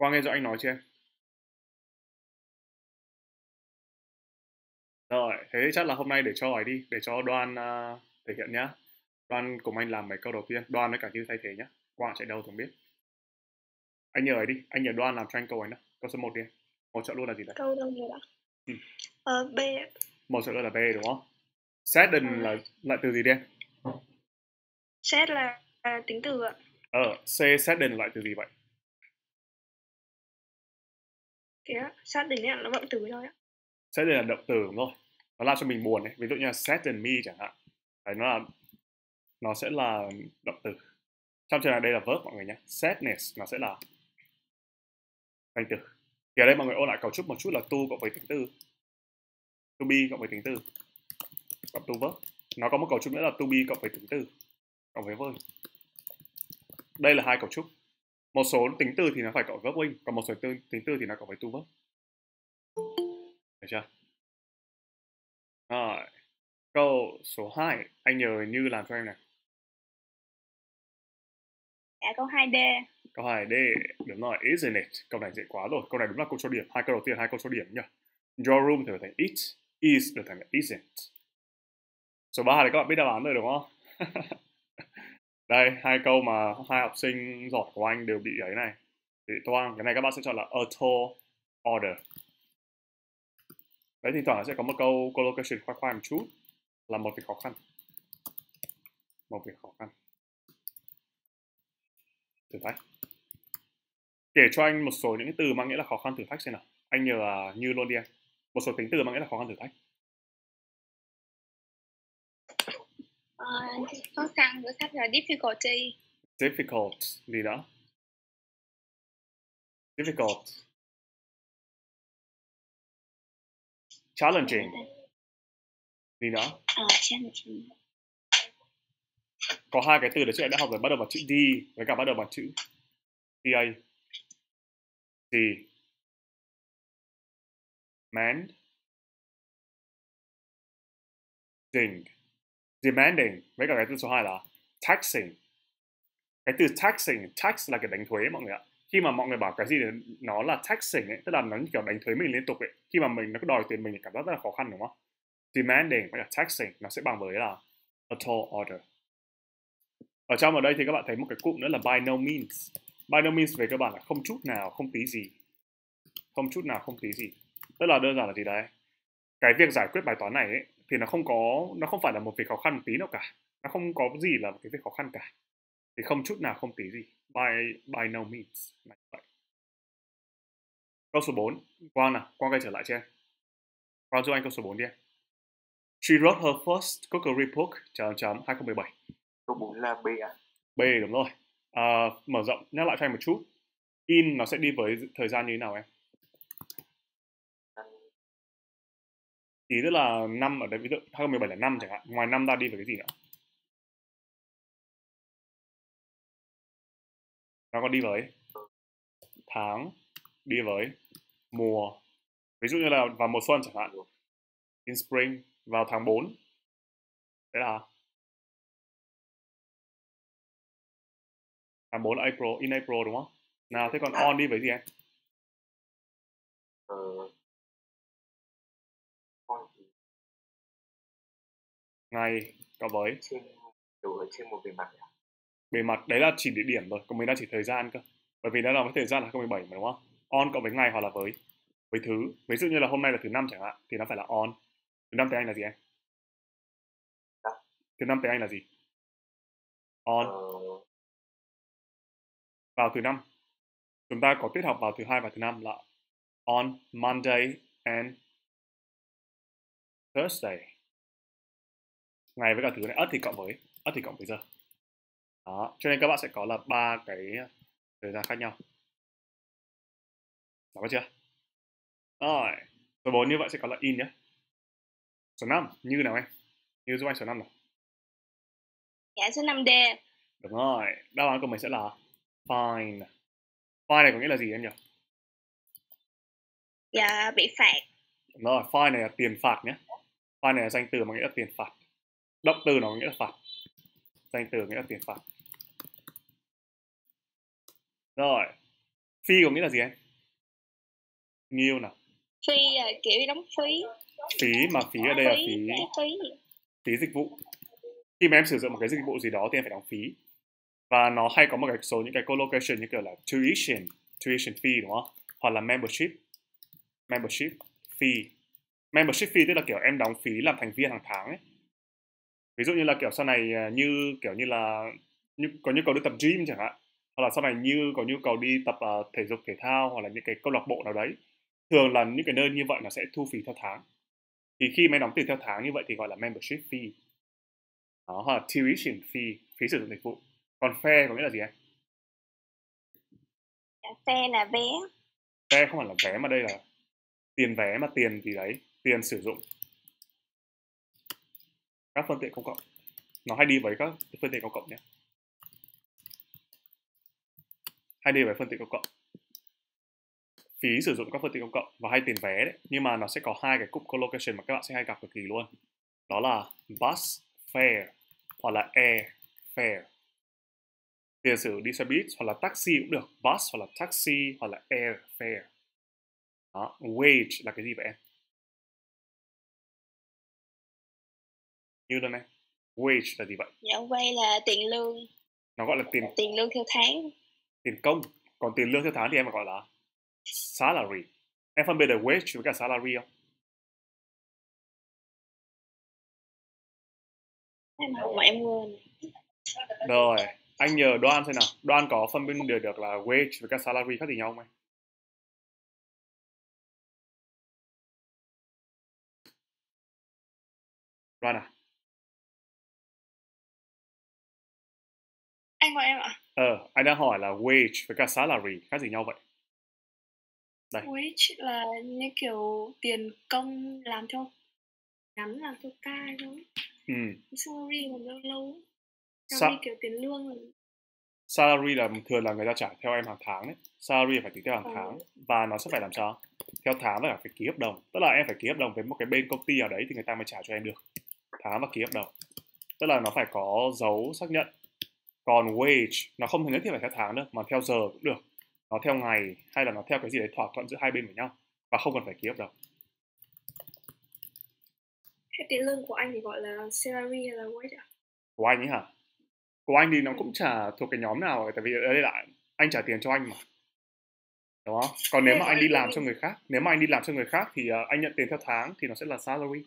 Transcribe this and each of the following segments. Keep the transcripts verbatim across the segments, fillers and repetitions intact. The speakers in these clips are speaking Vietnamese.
Quang nghe rõ anh nói chưa em? Rồi, thế chắc là hôm nay để cho hỏi đi, để cho Đoan uh, thể hiện nhá. Đoan cùng anh làm mấy câu đầu tiên, Đoan với cả Như thay thế nhá. Quang chạy đâu thì không biết. Anh nhờ ấy đi, anh nhờ Đoan làm cho anh câu ấy nào. Câu số một đi. Một chọn luôn là gì đấy? Câu đâu rồi đó? Ừ. Ờ, B. Một chọn luôn là B đúng không? Sudden Ờ. là lại từ gì đi em? Set là, là tính từ ạ. Ờ, C sudden lại từ gì vậy? Thế á, sát đỉnh là nó động từ thôi á. Sudden là động từ đúng rồi. Nó làm cho mình buồn ấy. Ví dụ như là sadden me chẳng hạn. Đấy, nó là nó sẽ là động từ. Trong trường hợp đây là verb mọi người nhé. Sadness nó sẽ là danh từ. Thì ở đây mọi người ôn lại cấu trúc một chút là to cộng với tính từ. To be cộng với tính từ. Cộng to verb. Nó có một cấu trúc nữa là to be cộng với tính từ. Cộng với verb. Đây là hai cấu trúc. Một số tính từ thì nó phải cộng verb wing, còn một số từ, tính từ thì nó cộng với to verb. Được chưa? Rồi. Câu số hai, anh nhờ Như làm cho em này. Dạ, câu hai D. Câu hai D, đúng rồi, isn't it? Câu này dễ quá rồi. Câu này đúng là câu số điểm. Hai câu đầu tiên, hai câu số điểm nhá. Your room thì phải thành it, is được thành isn't. Số ba thì các bạn biết đáp án rồi đúng không? Đây, hai câu mà hai học sinh giỏi của anh đều bị ấy này. Bị toang. Cái này các bạn sẽ chọn là a tall order. Đấy, thỉnh thoảng sẽ có một câu collocation khoai khoai một chút. Là một việc khó khăn. Một việc khó khăn. Thử thách. Kể cho anh một số những từ mang nghĩa là khó khăn thử thách xem nào. Anh nhờ Như luôn đi anh. Một số tính từ mang nghĩa là khó khăn thử thách. Uh, khó khăn thử thách là difficulty. Difficult gì đó? Difficult. Challenging. Gì đó? Ờ, challenging. Có hai cái từ đấy chị đã học rồi, bắt đầu bằng chữ D với cả bắt đầu bằng chữ T A. Gì? Man. Ding. Demanding. Với cả cái từ số hai là taxing. Cái từ taxing, tax là cái đánh thuế mọi người ạ. Khi mà mọi người bảo cái gì nó là taxing ấy, tức là nó kiểu đánh thuế mình liên tục ấy. Khi mà mình nó đòi tiền mình thì cảm giác rất là khó khăn đúng không? Demanding với cả taxing nó sẽ bằng với là a tall order. Ở trong ở đây thì các bạn thấy một cái cụm nữa là by no means. By no means về cơ bản là không chút nào, không tí gì. Không chút nào, không tí gì. Rất là đơn giản là gì đấy? Cái việc giải quyết bài toán này ấy, thì nó không có, nó không phải là một việc khó khăn một tí nào cả. Nó không có gì là một cái việc khó khăn cả. Thì không chút nào, không tí gì. By, by no means. Vậy. Câu số bốn. Quang nào, Quang quay trở lại cho em. Quang giúp anh câu số bốn đi em. She wrote her first cookery book chấm chấm hai không một bảy. Câu bốn là B à? B đúng rồi. À, mở rộng nhắc lại cho anh một chút. In nó sẽ đi với thời gian như thế nào em? Ý tức là năm ở đây, ví dụ hai không một bảy là năm chẳng hạn. Ngoài năm ra đi với cái gì nữa? Nó còn đi với tháng, đi với mùa. Ví dụ như là vào mùa xuân chẳng hạn. In spring, vào tháng bốn. Thế là tháng bốn là April, in April đúng không? Nào, thế còn on đi với gì em? Ờ, con Ngày cộng với trên đều ở trên một bề mặt à? bề mặt, đấy là chỉ địa điểm rồi, còn mình đang chỉ thời gian cơ. Bởi vì nó là với thời gian là hai không một bảy mà đúng không? On cộng với ngày hoặc là với với thứ. Ví dụ như là hôm nay là thứ năm chẳng hạn thì nó phải là on. Thứ năm tiếng Anh là gì em? Dạ. Thứ năm tiếng Anh là gì? On. Ờ, Vào thứ năm. Chúng ta có tiết học vào thứ hai và thứ năm là on Monday and Thursday. Ngày với cả thứ này, ất thì cộng với ất thì cộng với giờ. Đó, cho nên các bạn sẽ có là ba cái thời gian khác nhau. Rõ chưa? Rồi, số bốn như vậy sẽ có là in nhé. Số năm, Như nào em? Như giúp anh số năm nào. Dạ, số năm D. Đúng rồi, đáp án của mình sẽ là fine. Fine này có nghĩa là gì em nhỉ? Dạ, bị phạt. Đúng rồi, fine này là tiền phạt nhé. Fine này là danh từ mà nghĩa là tiền phạt. Động từ nó nghĩa là phạt. Danh từ nghĩa là tiền phạt. Rồi, Fee có nghĩa là gì anh? Nhiêu nào? Phí là kiểu đóng phí. Phí mà phí ở đây là Phí, phí trả phí. phí dịch vụ. Khi mà em sử dụng một cái dịch vụ gì đó thì em phải đóng phí. Và nó hay có một cái số những cái collocation như kiểu là tuition, tuition fee đúng không? Hoặc là membership, membership fee. Membership fee tức là kiểu em đóng phí làm thành viên hàng tháng ấy. Ví dụ như là kiểu sau này à, như kiểu như là như có nhu cầu đi tập gym chẳng hạn, hoặc là sau này như có nhu cầu đi tập uh, thể dục thể thao hoặc là những cái câu lạc bộ nào đấy, thường là những cái nơi như vậy nó sẽ thu phí theo tháng. Thì khi mà em đóng tiền theo tháng như vậy thì gọi là membership fee. Đó, hoặc là tuition fee, phí sử dụng dịch vụ. Còn fare có nghĩa là gì anh? Xe là vé. Fare không phải là vé mà đây là tiền vé mà tiền gì đấy, tiền sử dụng các phương tiện công cộng. Nó hay đi với các phương tiện công cộng nhé. Hay đi với phương tiện công cộng. Phí sử dụng các phương tiện công cộng và hay tiền vé đấy. Nhưng mà nó sẽ có hai cái cụm collocation mà các bạn sẽ hay gặp cực kỳ luôn. Đó là bus fare hoặc là air fare. Tiền sử đi xe buýt hoặc là taxi cũng được. Bus hoặc là taxi hoặc là air fare. Đó. Wage là cái gì vậy em? Như luôn em. Wage là gì vậy? Dạ quay là tiền lương. Nó gọi là tiền tiền lương theo tháng. Tiền công. Còn tiền lương theo tháng thì em gọi là salary. Em phân biệt được wage với cả salary không? Em học mà em quên. Rồi, anh nhờ Đoan xem nào. Đoan có phân biệt được, được là wage với cả salary khác gì nhau không anh? Đoan à? Anh gọi em ạ? Ờ, anh đang hỏi là wage với cả salary khác gì nhau vậy? Đây. Wage là như kiểu tiền công làm cho ngắn, làm cho ca thôi. Ừ. Salary còn lâu lâu. Sa- Salary kiểu tiền lương rồi. Salary là thường là người ta trả theo em hàng tháng đấy. Salary phải tính theo hàng Ừ. tháng. Và nó sẽ phải làm sao? Theo tháng và phải ký hợp đồng. Tức là em phải ký hợp đồng với một cái bên công ty nào đấy thì người ta mới trả cho em được. Tháng và ký hợp đồng. Tức là nó phải có dấu xác nhận. Còn wage nó không nhất thiết phải theo tháng đâu, mà theo giờ cũng được. Nó theo ngày hay là nó theo cái gì đấy thỏa thuận giữa hai bên với nhau và không cần phải ký hợp đồng. Thế tiền lương của anh thì gọi là salary hay là wage ạ? Của anh ấy hả? Của anh thì nó cũng chả thuộc cái nhóm nào, tại vì ở đây là anh trả tiền cho anh mà, đúng không? Còn nếu mà anh đi làm cho người khác, nếu mà anh đi làm cho người khác thì uh, anh nhận tiền theo tháng thì nó sẽ là salary.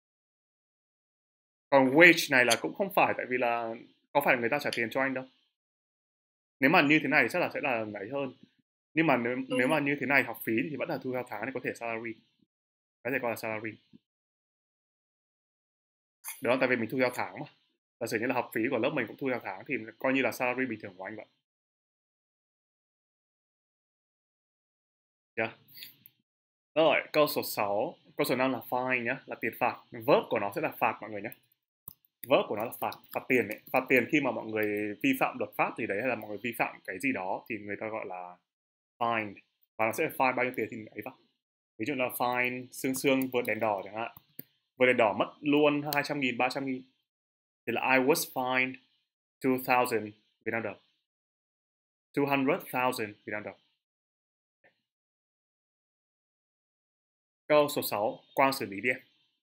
Còn wage này là cũng không phải, tại vì là có phải người ta trả tiền cho anh đâu. Nếu mà như thế này thì chắc là sẽ là ấy hơn. Nhưng mà nếu, Ừ. nếu mà như thế này học phí thì vẫn là thu theo tháng thì có thể salary. Có thể coi là salary. Đó, tại vì mình thu theo tháng mà. Giả sử như là học phí của lớp mình cũng thu theo tháng thì coi như là salary bình thường của anh vậy. Yeah. Rồi, câu số sáu. Câu số năm là fine nhá, là tiền phạt. Verb của nó sẽ là phạt mọi người nhé. Verb của nó là phạt, phạt tiền ấy. Phạt tiền khi mà mọi người vi phạm luật pháp gì đấy hay là mọi người vi phạm cái gì đó thì người ta gọi là fine. Và nó sẽ fine bao nhiêu tiền thì ấy vào. Ví dụ là fine xương xương vượt đèn đỏ chẳng hạn. Vượt đèn đỏ mất luôn hai trăm nghìn, ba trăm nghìn. Thì là I was fined two thousand Việt Nam đồng. two hundred thousand Việt Nam đồng. Câu số sáu, Quang xử lý đi em.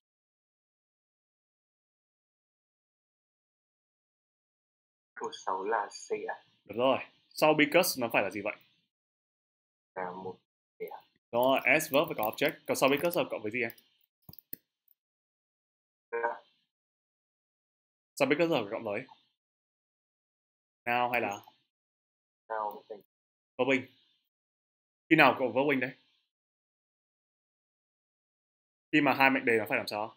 Câu sáu là C ạ. Được rồi. Sau because nó phải là gì vậy? Là một C ạ. Đó, S verb với có object. Còn sau because là cộng với gì em? Là Sau because là cộng với now hay là nào mình verbing? Khi nào cộng verbing đấy? Khi mà hai mệnh đề nó phải làm sao?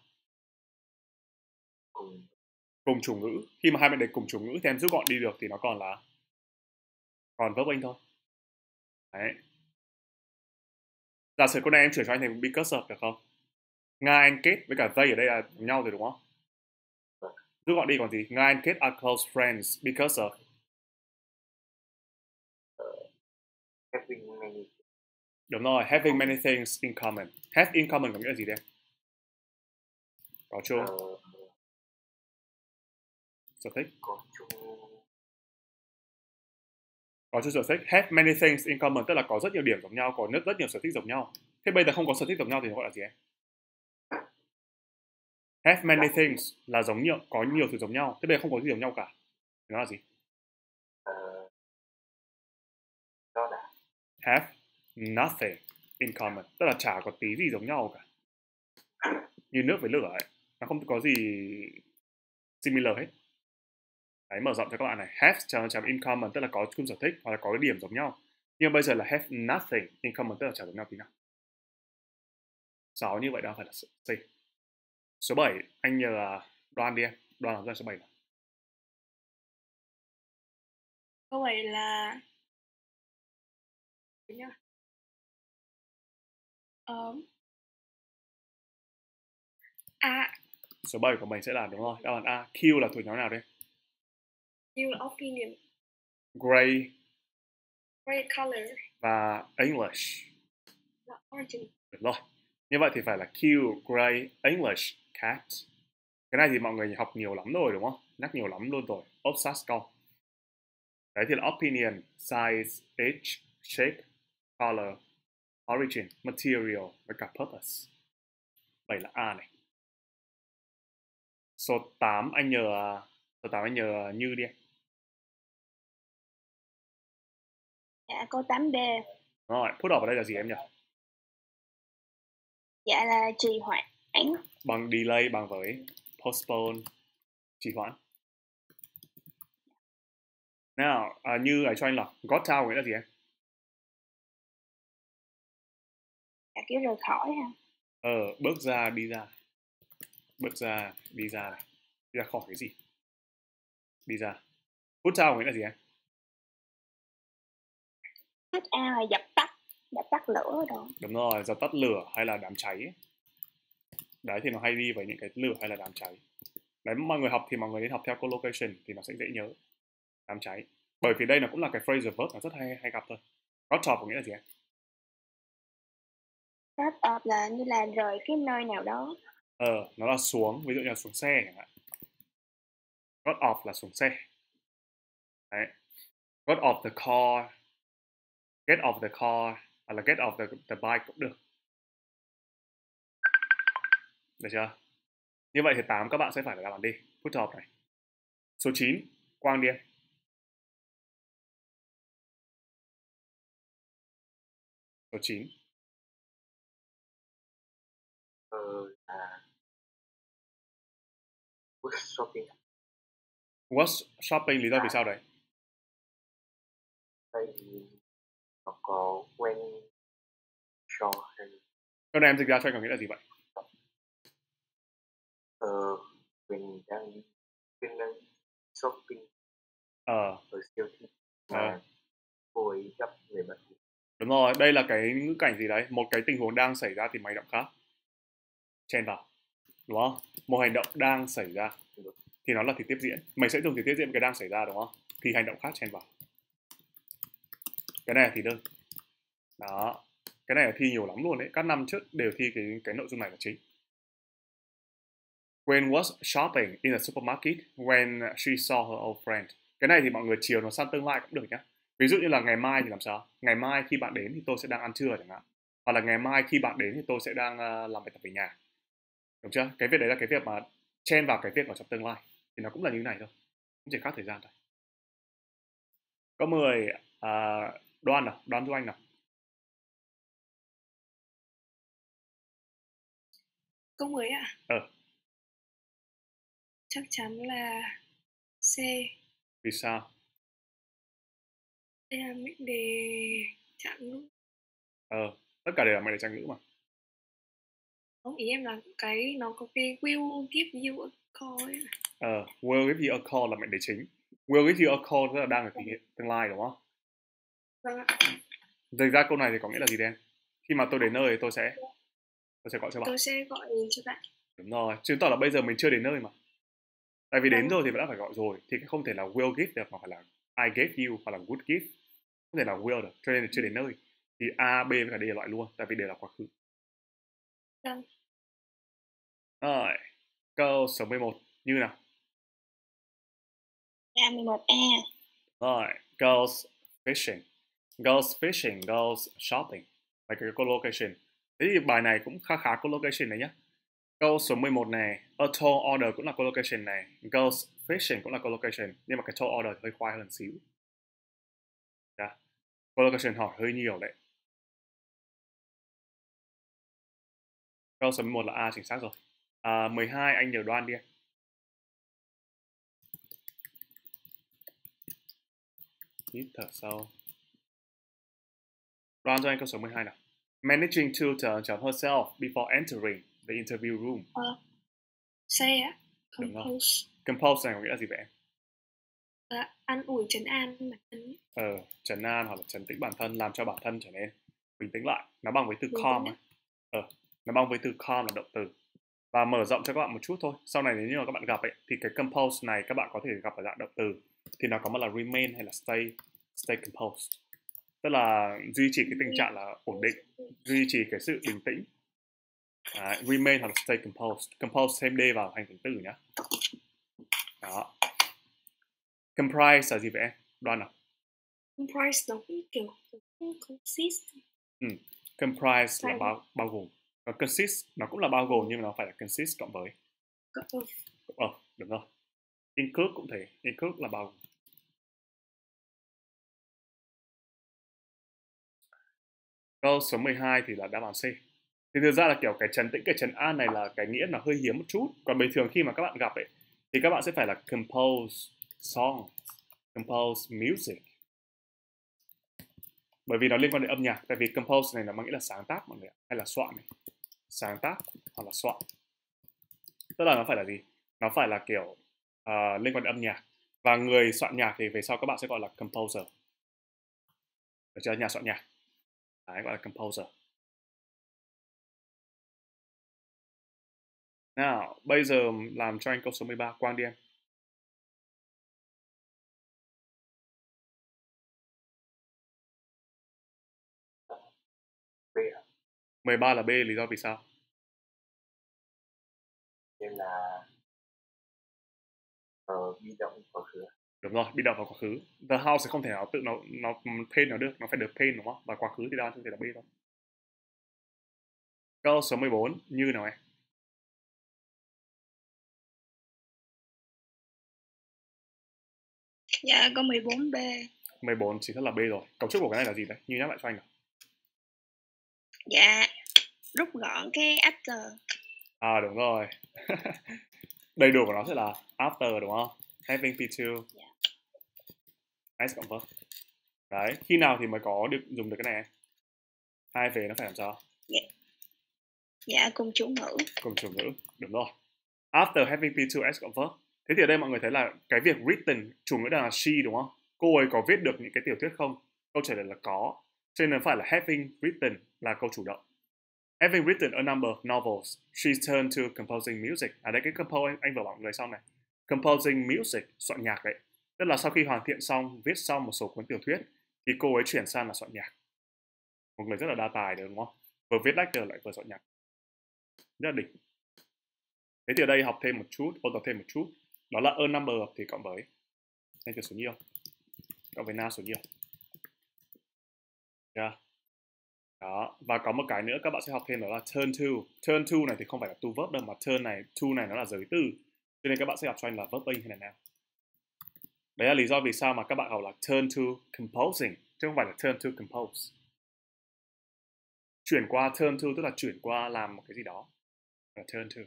cùng Cùng chủ ngữ. Khi mà hai mệnh đề cùng chủ ngữ thì em rút gọn đi được thì nó còn là còn verbing thôi. Đấy. Giả sử câu này em chuyển cho anh thành because of được không? Nga and Kate với cả they ở đây là giống nhau rồi đúng không? Rút gọn đi còn gì? Nga and Kate are close friends because of having many. Đúng rồi, having many things in common. Have in common có nghĩa là gì đây? Có chung. Uh, Sở thích. có chung Có chung sở thích. Have many things in common tức là có rất nhiều điểm giống nhau, có rất rất nhiều sở thích giống nhau. Thế bây giờ không có sở thích giống nhau thì gọi là gì em? Have many things là giống nhiều, có nhiều thứ giống nhau. Thế bây giờ không có gì giống nhau cả. Thì nó là gì? Ờ, đó là Have nothing in common tức là chả có tí gì giống nhau cả. Như nước với lửa ấy, nó không có gì similar hết. Đấy, mở rộng cho các bạn này. Have chấm chấm in common tức là có chung sở thích hoặc là có cái điểm giống nhau. Nhưng bây giờ là have nothing in common tức là chả giống nhau tí nào. Sáu như vậy đó phải là C. Số bảy anh nhờ Đoan đi em. Đoan làm ra số bảy nào. Câu bảy là nhá. Um, A. Số bảy của mình sẽ là đúng rồi. Đáp án A. Q là thuộc nhóm nào đây? Q là opinion. Gray. Gray color. Và English là origin. được rồi. Như vậy thì phải là Q, Gray, English, cat. Cái này thì mọi người học nhiều lắm rồi đúng không? Nhắc nhiều lắm luôn rồi. Obsessed câu. Đấy thì là opinion, size, age, shape, color, origin, material và cả purpose. Vậy là A này. Số tám anh nhờ số tám anh nhờ Như đi. Dạ câu tám B. Rồi, put off ở đây là gì em nhỉ? Dạ là trì hoãn. Bằng delay bằng với postpone, trì hoãn. Nào, à, Như ấy cho anh là got out nghĩa là gì em? Dạ kiểu rời khỏi ha. Ờ, bước ra, đi ra. Bước ra, đi ra này. Đi ra khỏi cái gì? Đi ra. Put out nghĩa là gì em? Put out là dập tắt, dập tắt lửa rồi. Đúng rồi, dập tắt lửa hay là đám cháy ấy. Đấy thì nó hay đi với những cái lửa hay là đám cháy. Đấy, mọi người học thì mọi người nên học theo collocation thì nó sẽ dễ nhớ. Đám cháy. Bởi vì đây nó cũng là cái phrasal verb nó rất hay hay gặp thôi. Got off có nghĩa là gì em? Got off là như là rời cái nơi nào đó. Ờ, nó là xuống, ví dụ như là xuống xe chẳng hạn. Got off là xuống xe. Đấy. Got off the car. Get off the car hoặc là get off the, the bike cũng được. Được chưa? Như vậy thì tám các bạn sẽ phải là đáp án đi. Put off này. Số chín, Quang đi. Số chín. Ờ là was shopping. Was shopping lý do vì sao đấy? Tại vì nó có when shopping. Câu này em dịch ra cho anh có nghĩa là gì vậy? Ờ mình đang mình đang shopping Ờ. ở siêu thị mà Ờ. cô ấy gặp người bạn. Đúng rồi, đây là cái ngữ cảnh gì đấy? Một cái tình huống đang xảy ra thì mày động khác. Chen vào. Đúng không? Một hành động đang xảy ra thì nó là thì tiếp diễn. Mày sẽ dùng thì tiếp diễn cái đang xảy ra đúng không? Thì hành động khác chen vào. Cái này là thì đơn. Đó. Cái này là thi nhiều lắm luôn đấy. Các năm trước đều thi cái cái nội dung này là chính. When was shopping in the supermarket when she saw her old friend. Cái này thì mọi người chiều nó sang tương lai cũng được nhá. Ví dụ như là ngày mai thì làm sao? Ngày mai khi bạn đến thì tôi sẽ đang ăn trưa chẳng hạn. Hoặc là ngày mai khi bạn đến thì tôi sẽ đang uh, làm bài tập về nhà. Đúng chưa? Cái việc đấy là cái việc mà chen vào cái việc ở trong tương lai. Thì nó cũng là như thế này thôi. Cũng chỉ khác thời gian thôi. Câu mười, uh, Đoan nào? Đoan giúp anh nào. Câu mười ạ? Ờ. Chắc chắn là C. Vì sao? Đây là mệnh đề trạng ngữ. Ờ, tất cả đều là mệnh đề trạng ngữ mà. Không, ý em là cái nó có cái will give you a call ấy. Ờ, will give you a call là mệnh đề chính. Will give you a call tức là đang ở tình hiện tương lai đúng không? Vâng ạ. Thực ra câu này thì có nghĩa là gì đen? Khi mà tôi đến nơi tôi sẽ tôi sẽ gọi cho bạn. Tôi sẽ gọi cho bạn. Đúng rồi, chứng tỏ là bây giờ mình chưa đến nơi mà. Tại vì đến Vâng. rồi thì đã phải gọi rồi, thì không thể là will give được mà phải là I gave you hoặc là would give. Không thể là will được, cho nên là chưa đến nơi. Thì A, B với cả D là loại luôn, tại vì đều là quá khứ. Vâng. Rồi, câu số mười một như nào? A mười một A. Rồi, câu fishing, goes fishing, goes shopping. Mấy cái collocation. Thế thì bài này cũng khá khá collocation này nhé. Câu số mười một này, a tall order cũng là collocation này, goes fishing cũng là collocation, nhưng mà cái tall order hơi khoai hơn xíu. Yeah. Collocation hỏi hơi nhiều đấy. Câu số mười một là A chính xác rồi. À, mười hai anh nhớ đoán đi. Hít thở sâu. Đoán cho anh câu số mười hai nào. Managing to turn to herself before entering the interview room. Ờ, say á, Đúng rồi. compose, Compose này có nghĩa là gì vậy em? là an ủi trấn an bản thân ấy. Ờ, trấn an hoặc là trấn tĩnh bản thân, làm cho bản thân trở nên bình tĩnh lại. Nó bằng với từ Bình calm tĩnh ấy. Ờ, nó bằng với từ calm là động từ. Và mở rộng cho các bạn một chút thôi. Sau này nếu như mà các bạn gặp ấy, thì cái compose này các bạn có thể gặp ở dạng động từ. Thì nó có một là remain hay là stay, stay composed. Tức là duy trì cái tình trạng là ổn định, duy trì cái sự bình tĩnh. Đấy, remain hoặc là stay composed. Composed thêm d vào thành từ từ nhá. Đó. Comprise là gì vậy em? Đoán nào. Comprise nó cũng kiểu cũng consist. Ừ. Comprise là Phải. bao, bao gồm. Còn consist nó cũng là bao gồm nhưng mà nó phải là consist cộng với. Cộng- Ờ, đúng rồi. Include cũng thế. Include là bao gồm. Câu số mười hai thì là đáp án C. Thì thực ra là kiểu cái trấn tĩnh, cái trấn an này là cái nghĩa nó hơi hiếm một chút. Còn bình thường khi mà các bạn gặp ấy, thì các bạn sẽ phải là compose song, compose music. Bởi vì nó liên quan đến âm nhạc. Tại vì compose này là mang nghĩa là sáng tác mọi người ạ. Hay là soạn này. Sáng tác hoặc là soạn. Tức là nó phải là gì? Nó phải là kiểu uh, liên quan đến âm nhạc. Và người soạn nhạc thì về sau các bạn sẽ gọi là composer. Được chưa? Nhà soạn nhạc. Đấy, gọi là composer. Nào, bây giờ làm cho anh câu số mười ba. Quang đi em. B ạ. mười ba là B, lý do vì sao? Nên là ờ, bị động quá khứ. Đúng rồi, bị động vào quá khứ. The house sẽ không thể nào tự nó nó paint nó được, nó phải được paint đúng không? Và quá khứ thì đa số thì là B thôi. Câu số mười bốn như nào em? Dạ có mười bốn B. mười bốn chính xác là B rồi. Cấu trúc của cái này là gì đấy? Như nhắc lại cho anh nào. Dạ rút gọn cái after. À đúng rồi. Đầy đủ của nó sẽ là after đúng không? Having P two. Yeah. S cộng verb. Đấy, khi nào thì mới có được dùng được cái này? Hai về nó phải làm sao? Dạ cùng chủ ngữ. Cùng chủ ngữ, đúng rồi. After having P two S cộng verb. Thế thì ở đây mọi người thấy là cái việc written, chủ ngữ đang là she đúng không? Cô ấy có viết được những cái tiểu thuyết không? Câu trả lời là có. Cho nên nó phải là having written là câu chủ động. Having written a number of novels, she turned to composing music. À đây cái compose anh, anh vừa bảo người sau này. Composing music, soạn nhạc đấy. Tức là sau khi hoàn thiện xong, viết xong một số cuốn tiểu thuyết, thì cô ấy chuyển sang là soạn nhạc. Một người rất là đa tài đấy đúng không? Vừa viết lecture lại vừa soạn nhạc. Rất là đỉnh. Thế thì ở đây học thêm một chút, ôn tập thêm một chút. Đó là a number of thì cộng với danh từ số nhiều. Cộng với noun số nhiều. Yeah. Đó. Và có một cái nữa các bạn sẽ học thêm đó là turn to. Turn to này thì không phải là to verb đâu, mà turn này, to này nó là giới từ. Cho nên các bạn sẽ học cho anh là verb hay là noun. Đấy là lý do vì sao mà các bạn học là turn to composing, chứ không phải là turn to compose. Chuyển qua turn to tức là chuyển qua làm một cái gì đó. Là turn to.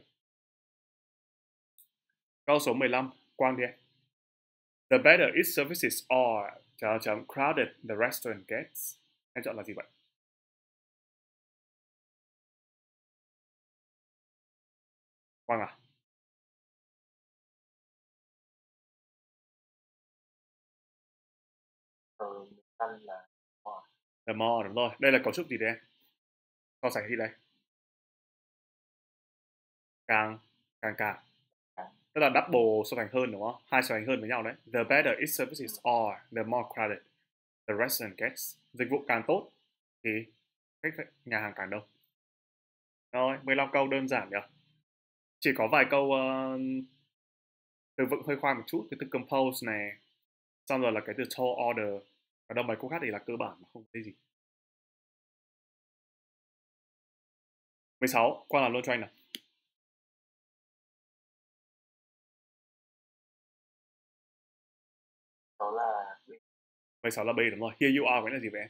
Câu số mười lăm, Quang đi. The better its services are, chấm chấm crowded the restaurant gets. Anh chọn là gì vậy? Quang à? Ờ, ăn là The more, đúng rồi. Đây là cấu trúc gì đây em? So sánh gì đây? Càng, càng càng. Tức là double so sánh hơn đúng không? Hai so sánh hơn với nhau đấy. The better its services are, the more crowded the restaurant gets. Dịch vụ càng tốt thì khách nhà hàng càng đông. Rồi, mười lăm câu đơn giản nhỉ? Chỉ có vài câu uh, từ vựng hơi khoan một chút. Cái từ compose này, xong rồi là cái từ tall order, Ở đâu bài câu khác thì là cơ bản mà không có gì. mười sáu, Quang làm luôn cho anh nào. Đó là mười sáu là B đúng rồi. Here you are nghĩa là gì vậy em?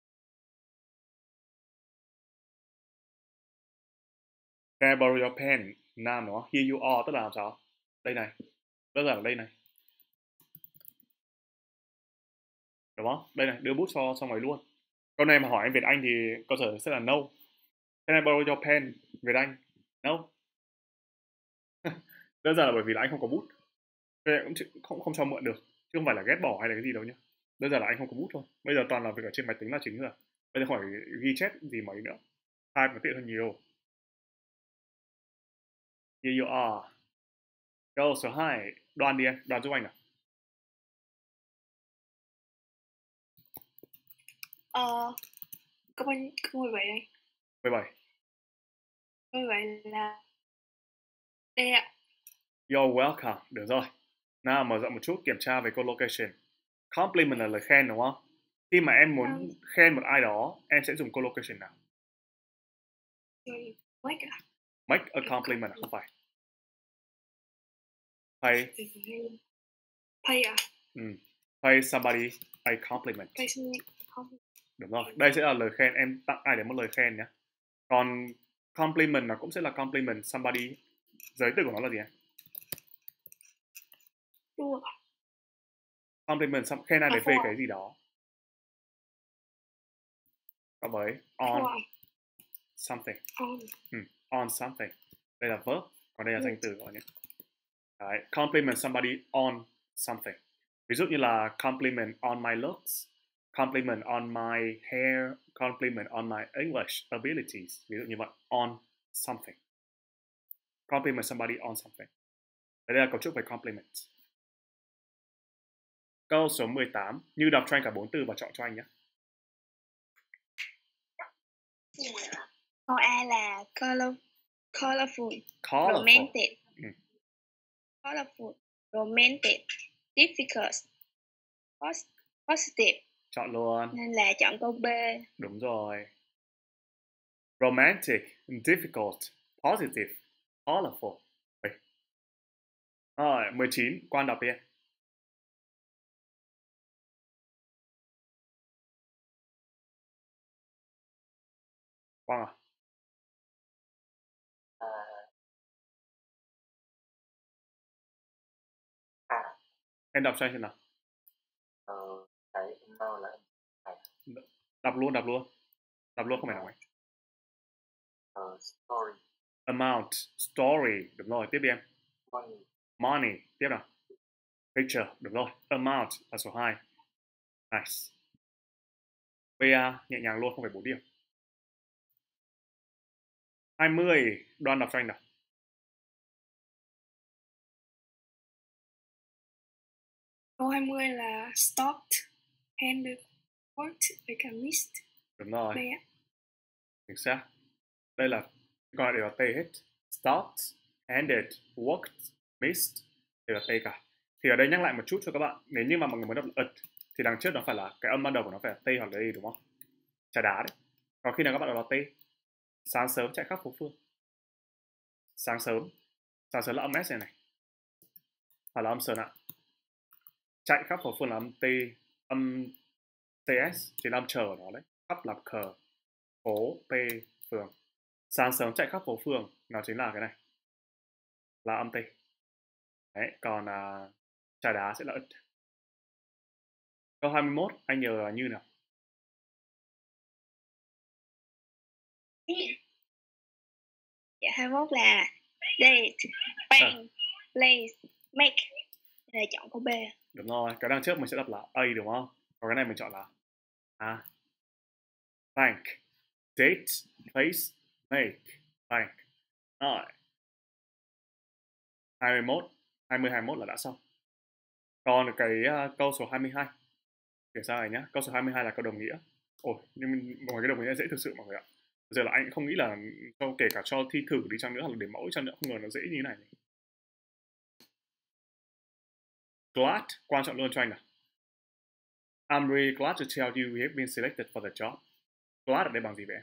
Can I borrow your pen? Nam đúng không? Here you are tức là làm sao? Đây này. Đơn giản là đây này. Đúng không? Đây này, đưa bút cho xong rồi luôn. Câu này mà hỏi anh Việt Anh thì câu trả lời sẽ là no. Can I borrow your pen? Việt Anh. No. Đơn giản là bởi vì là anh không có bút. Thế cũng không, không không cho mượn được. Chứ không phải là ghét bỏ hay là cái gì đâu nhá. Đơn giản là anh không có bút thôi. Bây giờ toàn là việc ở trên máy tính là chính rồi. Bây giờ khỏi ghi chép gì mấy nữa. Type nó tiện hơn nhiều. Here you are. Câu số hai. Đoán đi em. Đoán giúp anh nào. Ờ, câu bao câu mười bảy đây. mười bảy. Câu mười bảy là đây ạ. You're welcome. Được rồi. Nào mở rộng một chút kiểm tra về câu location. Compliment là lời khen đúng không? Khi mà em muốn Vâng. khen một ai đó, em sẽ dùng câu location nào? Rồi, make à? Make a compliment à? Không phải. Pay. Pay à? Ừ. Pay somebody a compliment. Pay somebody không? Đúng rồi. Đây sẽ là lời khen. Em tặng ai để một lời khen nhé. Còn compliment là cũng sẽ là compliment somebody. Giới từ của nó là gì em? Đúng à? Compliment khen ai À, để về for. cái gì đó. Cộng với on For. something. On. Ừ. On something. Đây là verb. Còn đây là Ừ. danh từ gọi nhé. Đấy. Compliment somebody on something. Ví dụ như là compliment on my looks, compliment on my hair, compliment on my English abilities. Ví dụ như vậy. On something. Compliment somebody on something. Đây là cấu trúc về compliment. Câu số mười tám. Như đọc cho anh cả bốn từ và chọn cho anh nhé. Câu A là color, colorful, Colorful. romantic, Ừ. colorful, romantic, difficult, pos- positive, Chọn luôn. nên là chọn câu B. Đúng rồi. Romantic, difficult, positive, colorful. Đây. Rồi, mười chín. Quan đọc đi em. Quang à? à, à Em đọc cho anh xem nào. ờ, cái amount là Đọc luôn, đọc luôn. Đọc luôn không phải nói. ờ, story Amount, story. Đúng rồi, tiếp đi em. money Money, tiếp nào. Picture, đúng rồi. Amount là số hai. Nice. pê a nhẹ nhàng luôn, không phải bốn điểm. hai mươi. Đoan đọc cho anh nào. Câu hai mươi là stopped, handed, worked, với cả missed. Đúng rồi. Đây ạ. Chính xác. Đây là gọi đều là T hết. Stopped, handed, worked, missed đều là T cả. Thì ở đây nhắc lại một chút cho các bạn. Nếu như mà mọi người muốn đọc là ật thì đằng trước nó phải là cái âm ban đầu của nó phải là T hoặc là D đúng không? Trà đá đấy. Còn khi nào các bạn đọc là T? Sáng sớm chạy khắp phố phường. Sáng sớm. Sáng sớm là âm S này này. Hoặc là âm sờn ạ. Chạy khắp phố phường là âm T. Âm tê ét thì là âm chờ của nó đấy. Khắp là cờ. Phố, P, phường. Sáng sớm chạy khắp phố phường nó chính là cái này. Là âm T. Đấy, còn uh, trà đá sẽ là ất. Câu hai mươi mốt, anh nhớ là như nào? Dạ hai mươi mốt là date, bank, place, make. Đây là chọn câu B. Đúng rồi, cái đằng trước mình sẽ đọc là A đúng không? Còn cái này mình chọn là A. Bank, date, place, make, bank. Rồi. hai mươi mốt, hai mươi, hai mươi mốt là đã xong. Còn cái uh, câu số hai mươi hai. Chuyển sang này nhá. Câu số hai mươi hai là câu đồng nghĩa. Ôi, nhưng mà cái đồng nghĩa dễ thực sự mọi người ạ. Bây giờ là anh không nghĩ là cho kể cả cho thi thử đi chăng nữa hoặc là để mẫu chăng nữa, không ngờ nó dễ như thế này. Glad, quan trọng luôn cho anh nào. I'm really glad to tell you you have been selected for the job. Glad ở đây bằng gì vậy?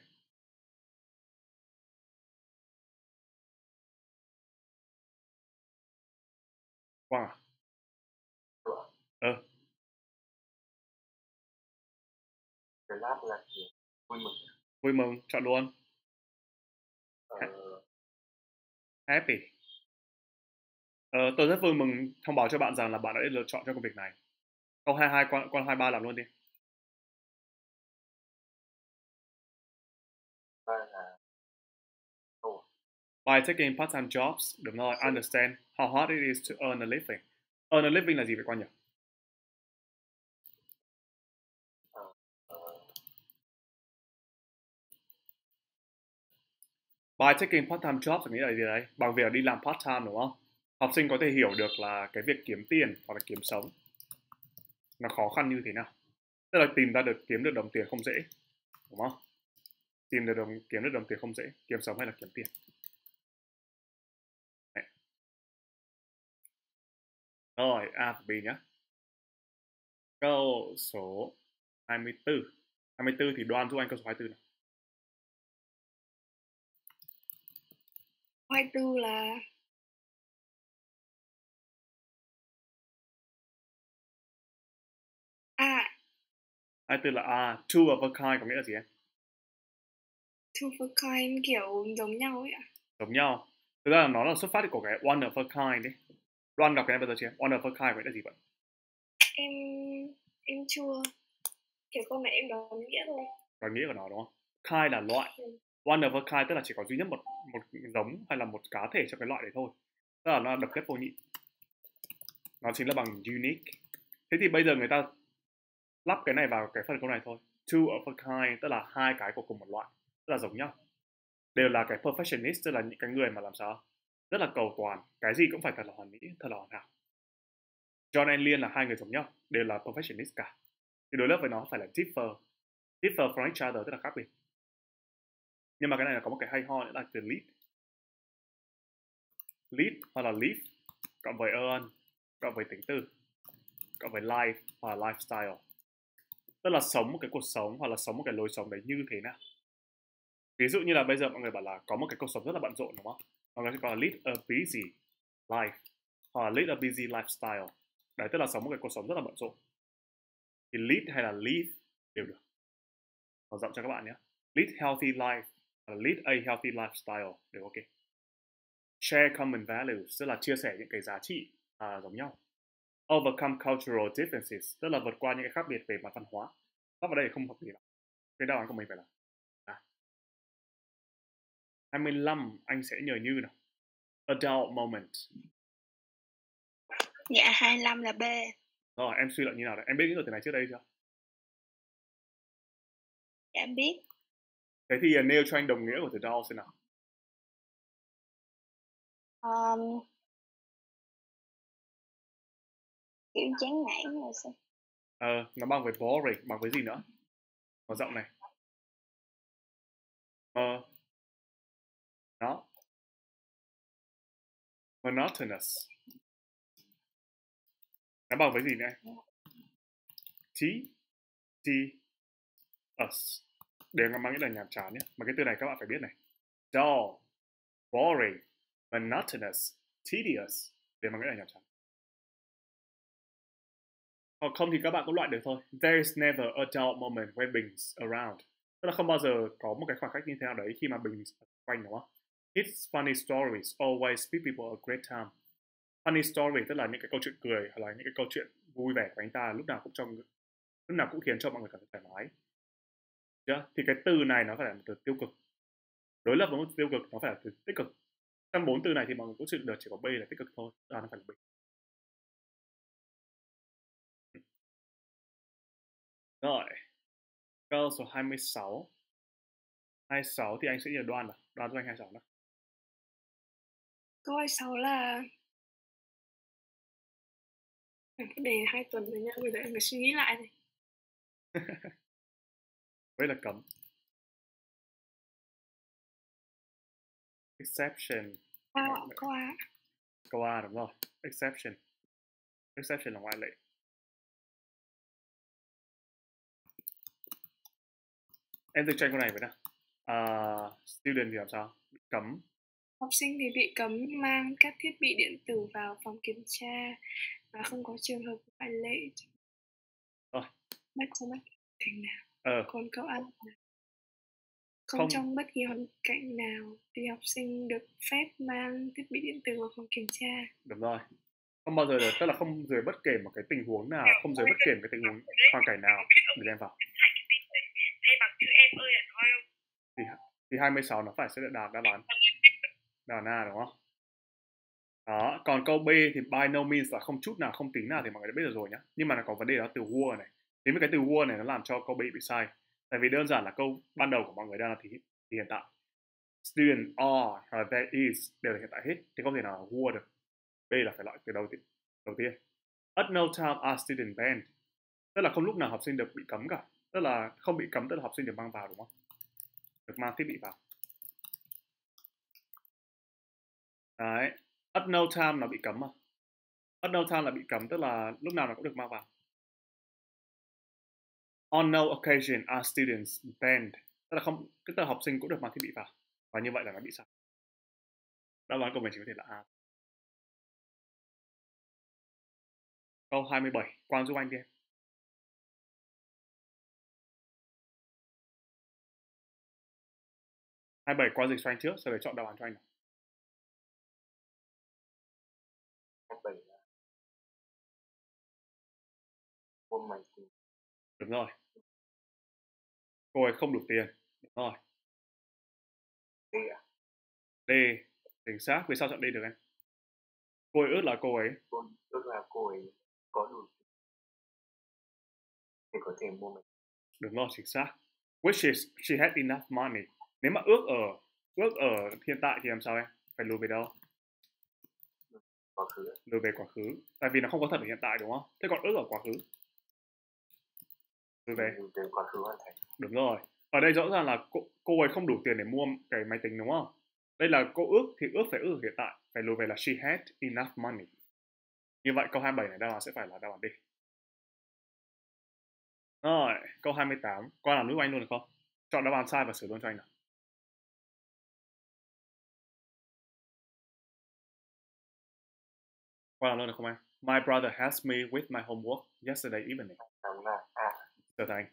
Quang à? Ờ. Glad là gì? Vui mừng. Vui mừng, chọn luôn. Ờ, Happy. Ờ, tôi rất vui mừng thông báo cho bạn rằng là bạn đã được lựa chọn cho công việc này. Câu hai mươi hai, con, con hai mươi ba làm luôn đi. ba là ồ, By taking part-time jobs, đúng rồi, I understand how hard it is to earn a living. Earn a living là gì vậy Quang nhỉ? ờ, ờ, By taking part-time jobs nghĩa là gì đấy? Bằng việc đi làm part-time đúng không? Học sinh có thể hiểu được là cái việc kiếm tiền hoặc là kiếm sống nó khó khăn như thế nào. Tức là tìm ra được kiếm được đồng tiền không dễ, đúng không? Tìm được đồng kiếm được đồng tiền không dễ, kiếm sống hay là kiếm tiền. Đấy. Rồi, A và B nhé. Câu số hai mươi tư. hai mươi tư thì Đoan giúp anh câu số hai mươi tư này. hai mươi tư là A. hai mươi tư là A. Two of a kind có nghĩa là gì em? Two of a kind kiểu giống nhau ấy ạ. Giống nhau. Thực ra là nó là xuất phát của cái one of a kind đấy. Đoan đọc cái này bao giờ chưa? One of a kind có nghĩa là gì vậy? Em em chưa, kiểu câu này em đoán nghĩa thôi. Có nghĩa của nó đúng không? Kind là loại. Ừ. One of a kind tức là chỉ có duy nhất một một giống hay là một cá thể trong cái loại đấy thôi. Tức là nó độc nhất vô nhị. Nó chính là bằng unique. Thế thì bây giờ người ta lắp cái này vào cái phần câu này thôi. Two of a kind tức là hai cái của cùng một loại, tức là giống nhau. Đều là cái perfectionist, tức là những cái người mà làm sao rất là cầu toàn, cái gì cũng phải thật là hoàn mỹ, thật là hoàn hảo. John and Liên là hai người giống nhau, đều là perfectionist cả. Thì đối lập với nó phải là differ, differ from each other tức là khác biệt. Nhưng mà cái này là có một cái hay ho nữa là từ lead, lead hoặc là live cộng với earn cộng với tính từ cộng với life hoặc là lifestyle, tức là sống một cái cuộc sống hoặc là sống một cái lối sống đấy như thế nào. Ví dụ như là bây giờ mọi người bảo là có một cái cuộc sống rất là bận rộn đúng không? Mọi người sẽ gọi là lead a busy life hoặc là lead a busy lifestyle. Đấy tức là sống một cái cuộc sống rất là bận rộn. Thì lead hay là live đều được. Mở rộng cho các bạn nhé. Lead healthy life hoặc là lead a healthy lifestyle đều ok. Share common values tức là chia sẻ những cái giá trị à, giống nhau. Overcome cultural differences tức là vượt qua những cái khác biệt về mặt văn hóa. Các vào đây không hợp lý lắm. Cái đáp án của mình phải là à. hai mươi lăm anh sẽ nhờ Như nào. Adult moment. Dạ hai mươi lăm là B. Rồi em suy luận như nào đấy? Em biết những từ này trước đây chưa? Dạ em biết. Thế thì nêu cho anh đồng nghĩa của từ adult xem nào. Um, kiểu chán nản rồi sao? Ờ, nó bằng với boring, bằng với gì nữa? Mở rộng này. Ờ, nó. Monotonous. Nó bằng với gì nữa? T, T, us. Đều mang nghĩa là nhàm chán nhé. Mà cái từ này các bạn phải biết này. Dull, boring, monotonous, tedious. Đều mang nghĩa là nhàm chán. Hoặc không thì các bạn cũng loại được thôi. There is never a dull moment when Bing's around. Tức là không bao giờ có một cái khoảng cách như thế nào đấy khi mà Bình quanh đúng không? Its funny stories always give people a great time. Funny story tức là những cái câu chuyện cười hoặc là những cái câu chuyện vui vẻ của anh ta lúc nào cũng trong lúc nào cũng khiến cho mọi người cảm thấy thoải mái. Chưa? Thì cái từ này nó phải là một từ tiêu cực. Đối lập với một từ tiêu cực nó phải là từ tích cực. Trong bốn từ này thì mọi người cũng chịu được chỉ có B là tích cực thôi. Đó nó phải là B. Rồi. Câu số hai mươi sáu. hai mươi sáu thì anh sẽ nhờ Đoan nào. Đoan giúp anh hai mươi sáu nào. Câu hai mươi sáu là cái đề hai tuần rồi nha, bây giờ em phải suy nghĩ lại này. Với là cấm. Exception. À, câu A. Câu A đúng rồi. Exception. Exception là ngoại lệ. em thử tranh câu này với nào. Uh, student thì làm sao? Bị cấm. Học sinh thì bị cấm mang các thiết bị điện tử vào phòng kiểm tra và không có trường hợp ngoại lệ. Rồi. Bất trong bất kỳ hoàn cảnh nào. Ờ. Còn câu ăn là không, Không. trong bất kỳ hoàn cảnh nào thì học sinh được phép mang thiết bị điện tử vào phòng kiểm tra. Đúng rồi. Không bao giờ được, tức là không dưới bất kể một cái tình huống nào, không dưới bất kể một cái tình huống hoàn cảnh nào để em vào. Thay bằng chữ em ơi là thôi không? Thì, thì hai mươi sáu nó phải sẽ đạt đáp án. Đáp án A đúng không? Đó, còn câu B thì by no means là không chút nào, không tính nào thì mọi người đã biết được rồi nhá. Nhưng mà nó có vấn đề đó từ were này. Thế với cái từ were này nó làm cho câu B bị sai. Tại vì đơn giản là câu ban đầu của mọi người đang là thì, thì hiện tại. Student are hoặc there is đều là hiện tại hết. Thì không thể nào were được. B là phải loại từ đầu tiên. Đầu tiên. At no time are student banned. Tức là không lúc nào học sinh được bị cấm cả. Tức là không bị cấm tức là học sinh được mang vào đúng không? Được mang thiết bị vào. Đấy. At no time là bị cấm mà. At no time là bị cấm tức là lúc nào nó cũng được mang vào. On no occasion are students banned. Tức là không, tức là học sinh cũng được mang thiết bị vào. Và như vậy là nó bị sai. Đáp án của mình chỉ có thể là A. Câu hai mươi bảy, Quang giúp anh đi em. hai mươi bảy Quang dịch cho anh trước, sau đấy chọn đáp án cho anh nào. hai mươi bảy là hôm mày thì Đúng rồi. Cô ấy không đủ tiền. Đúng rồi. D à? D, chính xác. Vì sao chọn D được em? Cô ấy ước là cô ấy. Cô ước là cô ấy có đủ để có thể mua mình. Đúng rồi, chính xác. Which is she had enough money. Nếu mà ước ở ước ở hiện tại thì làm sao em? Phải lùi về đâu? Quá khứ. Lùi về quá khứ. Tại vì nó không có thật ở hiện tại đúng không? Thế còn ước ở quá khứ. Lùi về. Lùi về quá khứ hoàn thành. Đúng rồi. Ở đây rõ ràng là cô, cô ấy không đủ tiền để mua cái máy tính đúng không? Đây là cô ước thì ước phải ước ở hiện tại. Phải lùi về là she had enough money. Như vậy câu hai mươi bảy này đáp án sẽ phải là đáp án D. Rồi, câu hai mươi tám. Con làm giúp anh luôn được không? Chọn đáp án sai và sửa luôn cho anh nào. Con làm luôn được không em? My brother helped me with my homework yesterday evening. Đúng là A. Trở thành.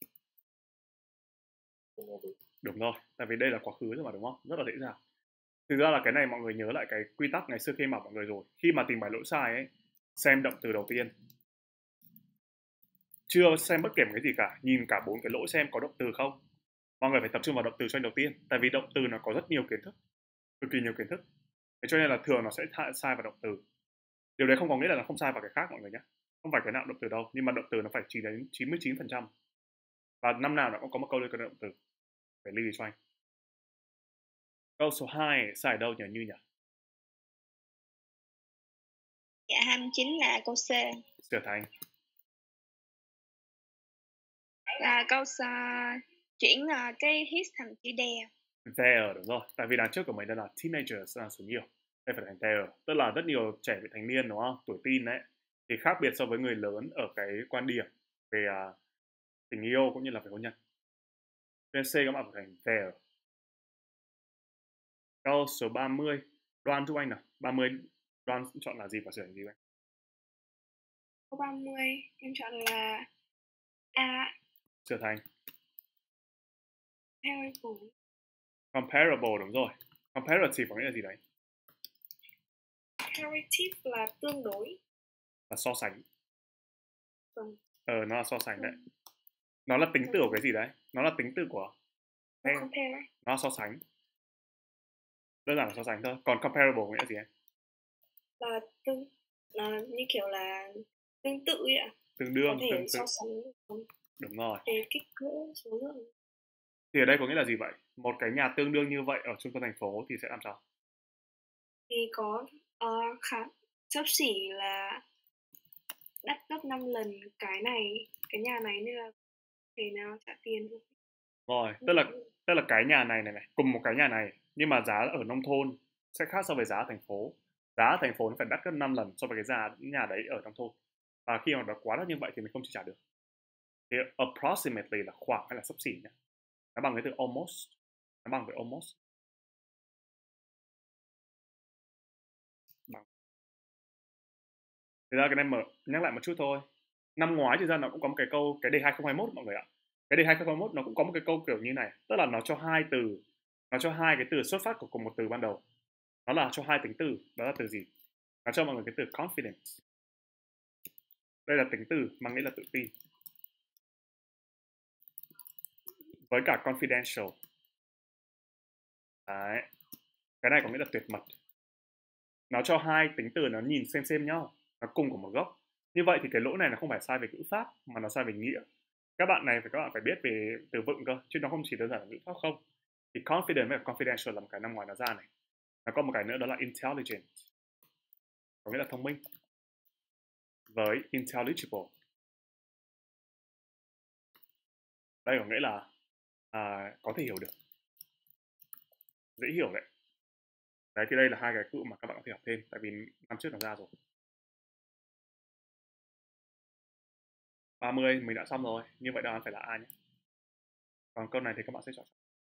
Đúng rồi, tại vì đây là quá khứ rồi mà đúng không? Rất là dễ dàng. Thực ra là cái này mọi người nhớ lại cái quy tắc ngày xưa khi mà mọi người rồi. Khi mà tìm bài lỗi sai ấy, xem động từ đầu tiên. Chưa xem bất kể một cái gì cả, nhìn cả bốn cái lỗi xem có động từ không. Mọi người phải tập trung vào động từ cho anh đầu tiên. Tại vì động từ nó có rất nhiều kiến thức. Cực kỳ nhiều kiến thức. Thế cho nên là thường nó sẽ sai vào động từ. Điều đấy không có nghĩa là nó không sai vào cái khác mọi người nhé. Không phải cái nào động từ đâu. Nhưng mà động từ nó phải chỉ đến chín mươi chín phần trăm. Và năm nào nó cũng có một câu liên quan đến động từ. Phải lưu ý cho anh. Câu số hai sai ở đâu nhỉ Như nhỉ? Dạ hai mươi chín là câu C. Sửa thành. Và câu uh, chuyển uh, cái his thành chữ there. There đúng rồi. Tại vì đằng trước của mình đây là teenagers là số nhiều. Đây phải thành there. Tức là rất nhiều trẻ vị thành niên đúng không? Tuổi teen đấy. Thì khác biệt so với người lớn ở cái quan điểm về uh, tình yêu cũng như là về hôn nhân. Nên C các bạn phải thành there. Câu số ba mươi. Đoan giúp anh nào. ba mươi Đoan chọn là gì và sửa thành gì vậy? Câu ba mươi em chọn là A. Sửa thành Comparable. Comparable đúng rồi. Comparative có nghĩa là gì đấy? Comparative là tương đối. Là so sánh. Vâng. Ờ, nó là so sánh đấy. Nó là tính từ của cái gì đấy? Nó là tính từ của Compare. Nó là so sánh. Đơn giản là so sánh thôi. Còn comparable nghĩa là gì em? Là tương, là như kiểu là tương tự ấy ạ. Tương đương, có thể tương tự. so sánh Đúng rồi. về kích cỡ, số lượng. Thì ở đây có nghĩa là gì vậy? Một cái nhà tương đương như vậy ở trung tâm thành phố thì sẽ làm sao? Thì có uh, khá xấp xỉ là đắt gấp năm lần cái này, cái nhà này nên là thể nào trả tiền được. Rồi, tức là tức là cái nhà này này này, cùng một cái nhà này nhưng mà giá ở nông thôn sẽ khác so với giá ở thành phố. Giá ở thành phố nó phải đắt gấp năm lần so với cái giá nhà đấy ở nông thôn. Và khi mà nó quá đắt như vậy thì mình không chi trả được. Thì approximately là khoảng hay là xấp xỉ nhé. nó bằng cái từ almost, nó bằng với almost. Bằng. Thực ra cái này mở nhắc lại một chút thôi. Năm ngoái thì ra nó cũng có một cái câu, cái đề hai không hai mốt mọi người ạ. Cái đề hai không hai mốt nó cũng có một cái câu kiểu như này, tức là nó cho hai từ, nó cho hai cái từ xuất phát của cùng một từ ban đầu. Nó là cho hai tính từ, đó là từ gì? Nó cho mọi người cái từ confidence. Đây là tính từ mang nghĩa là tự tin. Với cả confidential. Đấy. Cái này có nghĩa là tuyệt mật. Nó cho hai tính từ nó nhìn xem xem nhau, nó cùng của một gốc. Như vậy thì cái lỗi này nó không phải sai về ngữ pháp mà nó sai về nghĩa. Các bạn này phải các bạn phải biết về từ vựng cơ, chứ nó không chỉ đơn giản là ngữ pháp không. Thì confident với confidential là một cái nằm ngoài nó ra này. Nó có một cái nữa đó là intelligent, có nghĩa là thông minh. Với intelligible, đây có nghĩa là à, có thể hiểu được, dễ hiểu đấy. Đấy thì đây là hai cái cụm mà các bạn có thể học thêm, tại vì năm trước nó ra rồi. ba mươi mình đã xong rồi, như vậy đáp án phải là A nhé. Còn câu này thì các bạn sẽ chọn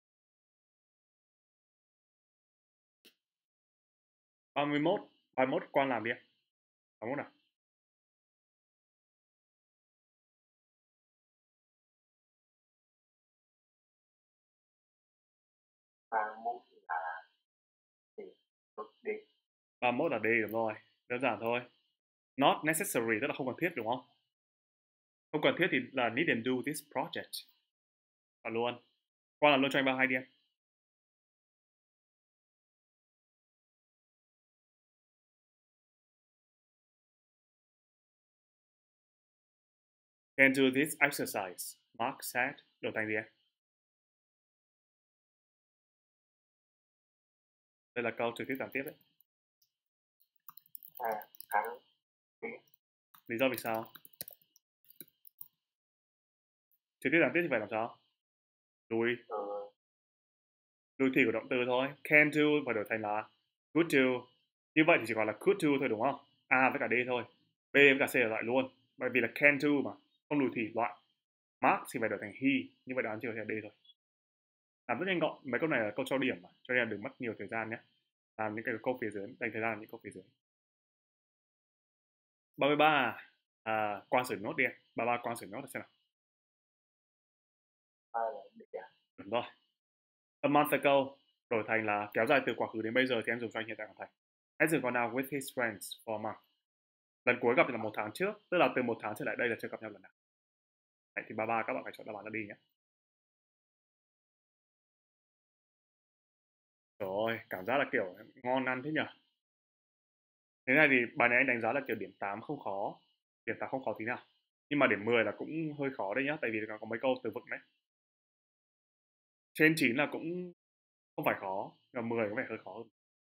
ba mươi mốt, ba mươi mốt Quang làm đi em. ba mươi mốt nào. ba mốt là gì? D. ba mươi mốt là D, đúng rồi. Đơn giản thôi. Not necessary tức là không cần thiết, đúng không? Không cần thiết thì là needn't do this project. Là luôn. Quang làm luôn cho anh ba hai đi em. Can do this exercise. Mark said. Đổi thành gì em? Đây là câu trực tiếp gián tiếp đấy. À, kháng. Lý do vì sao? Trực tiếp gián tiếp thì phải làm sao? Lùi. Ờ, Lùi thì của động từ thôi. Can do phải đổi thành là could do. Như vậy thì chỉ còn là could do thôi, đúng không? A với cả D thôi. B với cả C là loại luôn. Bởi vì là can do mà. Không lùi thì loại. Mark thì phải đổi thành he. Như vậy đáp án chỉ có thể là D thôi. Làm rất nhanh gọn. Mấy câu này là câu cho điểm mà. Cho nên là đừng mất nhiều thời gian nhé. Làm những cái câu phía dưới. Dành thời gian làm những câu phía dưới. ba mươi ba. À, Quang sửa nốt đi em. ba mươi ba Quang sửa nốt là xem nào. ba là D à? Đúng rồi. A month ago đổi thành là kéo dài từ quá khứ đến bây giờ thì em dùng cho anh hiện tại hoàn thành. Has gone out with his friends for a month. Lần cuối gặp là một tháng trước, tức là từ một tháng trở lại đây là chưa gặp nhau lần nào. Đấy, thì ba mươi ba các bạn phải chọn đáp án là đi nhé. Rồi, cảm giác là kiểu ngon ăn thế nhỉ. Thế này thì bài này anh đánh giá là kiểu điểm tám không khó. Điểm tám không khó tí nào. Nhưng mà điểm mười là cũng hơi khó đây nhá, tại vì có mấy câu từ vựng đấy. Trên chín là cũng không phải khó, nhưng mà mười có vẻ hơi khó hơn.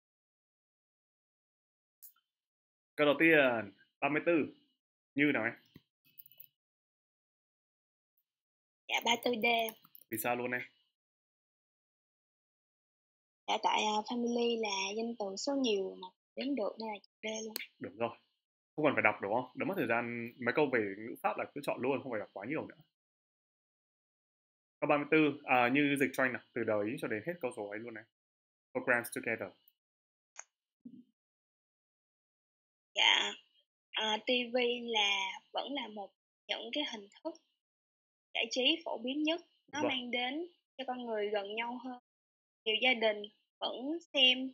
Câu đầu tiên, ba mươi tư. Như nào em? Dạ ba mươi tư D. Vì sao luôn em? Dạ tại uh, family là danh từ số nhiều mà đếm được nên là D luôn. Đúng rồi. Không cần phải đọc đúng không? Đỡ mất thời gian, mấy câu về ngữ pháp là cứ chọn luôn, không phải đọc quá nhiều nữa. Câu ba mươi tư, à, như dịch cho anh nào, từ đầu ý cho đến hết câu số ấy luôn này. Programs together. Dạ, uh, ti vi là vẫn là một những cái hình thức giải trí phổ biến nhất. Nó Vâng. mang đến cho con người gần nhau hơn. Nhiều gia đình vẫn xem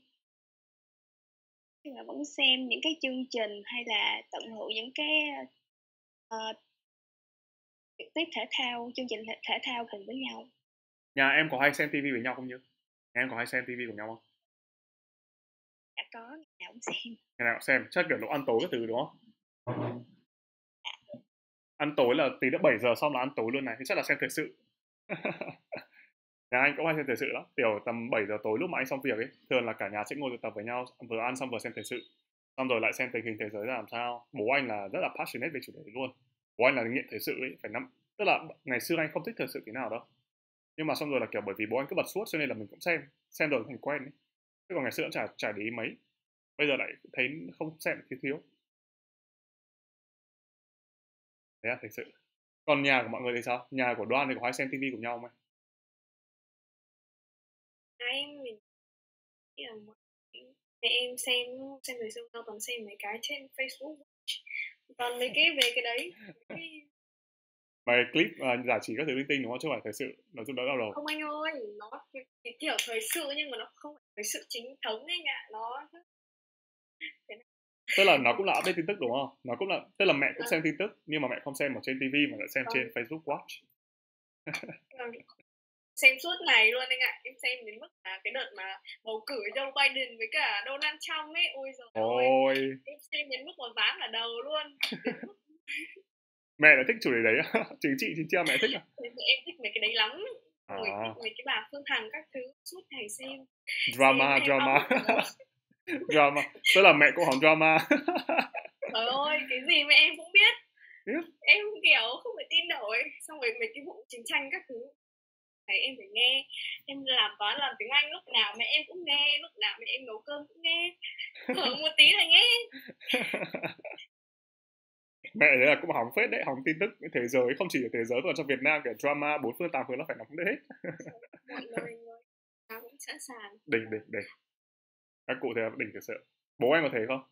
vẫn xem những cái chương trình hay là tận hưởng những cái uh, trực tiếp thể thao, chương trình thể, thể thao cùng với nhau. Nhà em có hay xem tivi với nhau không Như? Nhà em có hay xem tivi cùng nhau không? Đã có, ngày nào cũng xem. Ngày nào cũng xem, chắc kiểu lúc ăn tối các thứ đúng không? Ăn tối là tí nữa bảy giờ xong là ăn tối luôn này, thì chắc là xem thời sự. Nhà anh cũng hay xem thời sự lắm, kiểu tầm bảy giờ tối lúc mà anh xong việc ấy, thường là cả nhà sẽ ngồi tụ tập với nhau, vừa ăn xong vừa xem thời sự, xong rồi lại xem tình hình thế giới ra làm sao. Bố anh là rất là passionate về chủ đề luôn, bố anh là nghiện thời sự ấy, phải năm, tức là ngày xưa anh không thích thời sự tí nào đâu, nhưng mà xong rồi là kiểu bởi vì bố anh cứ bật suốt cho nên là mình cũng xem, xem rồi thành quen ấy. Chứ còn ngày xưa cũng chả chả để ý mấy, bây giờ lại thấy không xem thiếu thiếu. Đấy là thời sự. Còn nhà của mọi người thì sao? Nhà của Đoan thì có hay xem tivi cùng nhau không? Hay mình nghĩ là mọi mẹ em xem xem người xưa toàn xem mấy cái trên Facebook, toàn mấy cái về cái đấy, mấy cái... Mấy clip uh, giải trí các thứ linh tinh đúng không, chứ không phải thời sự, nói chung đó đau đầu. Không anh ơi, nó cái kiểu thời sự nhưng mà nó không phải thời sự chính thống anh ạ, nó Tức là nó cũng là update tin tức đúng không? Nó cũng là, tức là mẹ cũng xem tin tức nhưng mà mẹ không xem ở trên ti vi mà lại xem trên Facebook Watch. xem suốt ngày luôn anh ạ. Em xem đến mức là cái đợt mà bầu cử Joe Biden với cả Donald Trump ấy, ôi giời Ôi, ơi, em xem đến mức mà váng cả đầu luôn. Mức... mẹ lại thích chủ đề đấy á? Chính chị chính cha mẹ thích à? Em thích mấy cái đấy lắm. À. Người thích mấy cái bà Phương Hằng các thứ suốt ngày xem. Drama, xem drama. Drama, tức là mẹ cũng hóng drama. Trời ơi, cái gì mà em cũng biết. Yeah. Em kiểu không phải tin nổi. Xong rồi mấy cái vụ chiến tranh các thứ, đấy em phải nghe. Em làm toán làm tiếng Anh, lúc nào mẹ em cũng nghe, lúc nào mẹ em nấu cơm cũng nghe. Thở một tí là nghe. Mẹ đấy là cũng hóng phết đấy, hóng tin tức thế giới, không chỉ ở thế giới còn trong Việt Nam, kiểu drama bốn phương tám phương nó phải nắm hết. Mọi lời người nào cũng sẵn sàng. Đỉnh đỉnh đỉnh. Các cụ thì là đỉnh thật sự. Bố anh có thế không?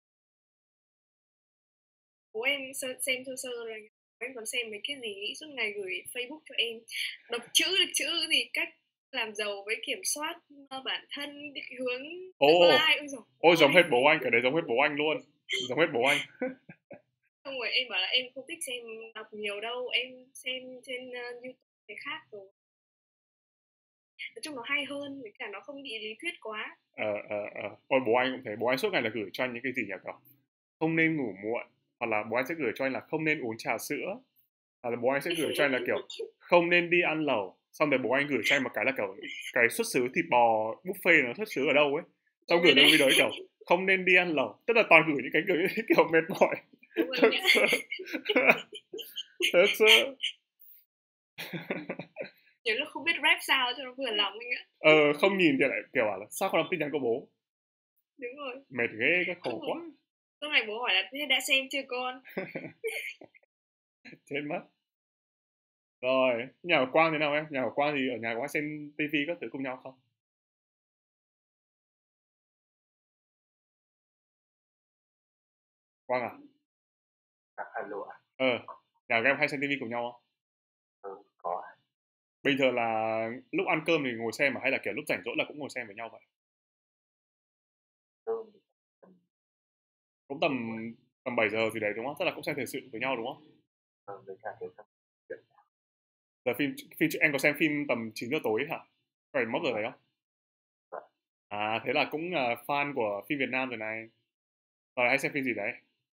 Bố em xem sơ sơ là em còn xem mấy cái gì suốt ngày gửi Facebook cho em, đọc chữ được chữ gì, cách làm giàu với kiểm soát bản thân, định hướng tương lai. Ôi, ôi giống hết bố anh, cái đấy giống hết bố anh luôn, giống hết bố anh. Xong rồi em bảo là em không thích xem đọc nhiều đâu, em xem trên uh, YouTube cái khác rồi, nói chung nó hay hơn, với cả nó không bị lý thuyết quá. Ờ ờ ờ ôi bố anh cũng thế, bố anh suốt ngày là gửi cho anh những cái gì nhỉ, cậu không nên ngủ muộn, hoặc là bố anh sẽ gửi cho anh là không nên uống trà sữa, hoặc là bố anh sẽ gửi cho anh là kiểu không nên đi ăn lẩu, xong rồi bố anh gửi cho anh một cái là kiểu cái xuất xứ thịt bò buffet nó xuất xứ ở đâu ấy, xong gửi lên video ấy kiểu không nên đi ăn lẩu, tức là toàn gửi những cái gửi kiểu mệt mỏi. Thật sự. Thật sự. Nhiều lúc không biết rap sao cho nó vừa lòng anh ạ. Ờ không nhìn thì lại kiểu bảo là sao không đọc tin nhắn của bố. Đúng rồi. Mệt ghê, cái khổ quá. Lúc này bố hỏi là thế đã xem chưa con? Chết mất. Rồi, nhà của Quang thế nào em? Nhà của Quang thì ở nhà có xem tivi các thứ cùng nhau không? Quang à? À, alo ạ. Ờ, nhà của em hay xem tivi cùng nhau không? Ừ, có. Bình thường là lúc ăn cơm thì ngồi xem mà hay là kiểu lúc rảnh rỗi là cũng ngồi xem với nhau vậy? Ừ. Cũng tầm tầm bảy giờ gì đấy đúng không? Tức là cũng xem thời sự với nhau đúng không? Ừ, với cả cái tập truyện. Giờ phim, phim em có xem phim tầm chín giờ tối hả? Có phải mốc giờ đấy không? À, thế là cũng là fan của phim Việt Nam rồi này. Rồi hay xem phim gì đấy?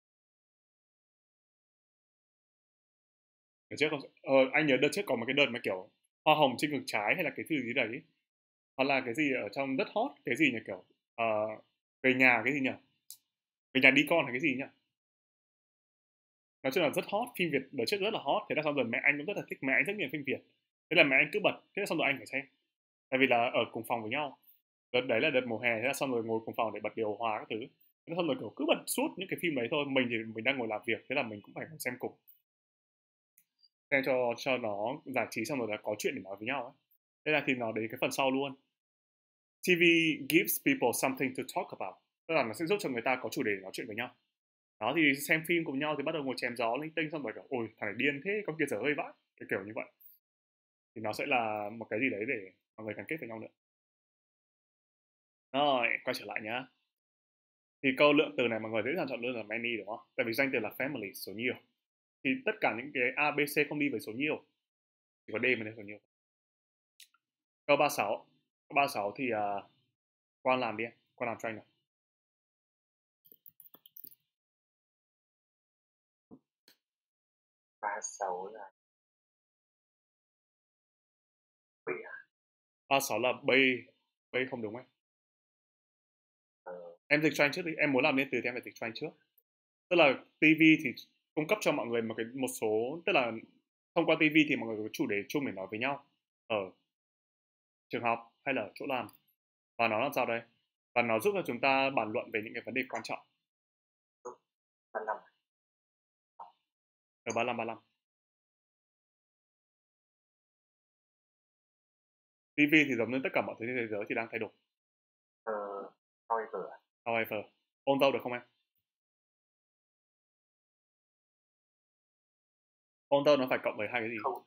Đợt trước không? Ờ, anh nhớ đợt trước có một cái đợt mà kiểu hoa hồng trên ngực trái hay là cái thứ gì đấy, hoặc là cái gì ở trong rất hot, cái gì nhỉ, kiểu ờ, về nhà cái gì nhỉ, về nhà đi con hay cái gì nhỉ, nói chung là rất hot, phim Việt đợt trước rất là hot, thế là xong rồi mẹ anh cũng rất là thích, mẹ anh rất nhiều phim Việt, thế là mẹ anh cứ bật, thế là xong rồi anh phải xem, tại vì là ở cùng phòng với nhau, đợt đấy là đợt mùa hè, thế là xong rồi ngồi cùng phòng để bật điều hòa các thứ, thế là xong rồi kiểu cứ bật suốt những cái phim đấy thôi, mình thì mình đang ngồi làm việc, thế là mình cũng phải xem cùng, xem cho cho nó giải trí, xong rồi là có chuyện để nói với nhau ấy. Thế là thì nó đến cái phần sau luôn. ti vi gives people something to talk about, tức là nó sẽ giúp cho người ta có chủ đề để nói chuyện với nhau. Đó thì xem phim cùng nhau thì bắt đầu ngồi chém gió linh tinh, xong rồi kiểu ôi thằng này điên thế, con kia dở hơi vãi, cái kiểu như vậy, thì nó sẽ là một cái gì đấy để mọi người gắn kết với nhau nữa. Rồi quay trở lại nhá, thì câu lượng từ này mọi người dễ dàng chọn luôn là many đúng không, tại vì danh từ là family, số nhiều, thì tất cả những cái a b c không đi với số nhiều, chỉ có d mới là số nhiều. Câu ba mươi sáu, câu ba mươi sáu thì uh, Quan làm đi, Quan làm cho anh nào. ba mươi sáu là B à? ba mươi sáu là B, B không đúng ấy. Ờ. Em dịch cho anh trước đi, em muốn làm nên từ thì em phải dịch cho anh trước. Tức là ti vi thì cung cấp cho mọi người một cái một số, tức là thông qua ti vi thì mọi người có chủ đề chung để nói với nhau ở trường học hay là ở chỗ làm, và nó làm sao đây, và nó giúp cho chúng ta bàn luận về những cái vấn đề quan trọng. ba mươi lăm. Ở ba mươi lăm ba mươi lăm ti vi thì giống như tất cả mọi thứ trên thế giới thì đang thay đổi. Ờ, however. However, although được không em? Although nó phải cộng với hai cái gì? Không.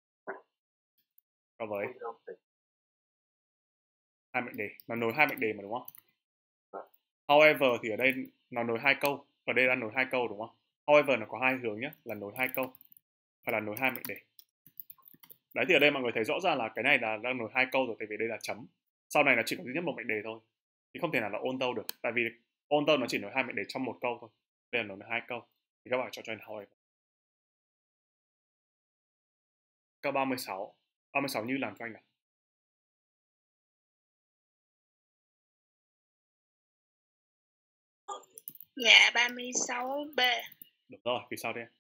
Cộng với Không thể. hai mệnh đề, nó nối hai mệnh đề mà đúng không? Vâng. However thì ở đây nó nối hai câu, ở đây đang nối hai câu đúng không? However nó có hai hướng nhé, là nối hai câu hay là nối hai mệnh đề. Đấy thì ở đây mọi người thấy rõ ràng là cái này là đang nối hai câu rồi, tại vì đây là chấm. Sau này nó chỉ có duy nhất một mệnh đề thôi, thì không thể nào là although được, tại vì although nó chỉ nối hai mệnh đề trong một câu thôi. Đây là nối hai câu, thì các bạn chọn cho anh however. Câu ba mươi sáu, ba mươi sáu Như làm cho anh nào. Dạ ba mươi sáu B. Đúng rồi, vì sao đây?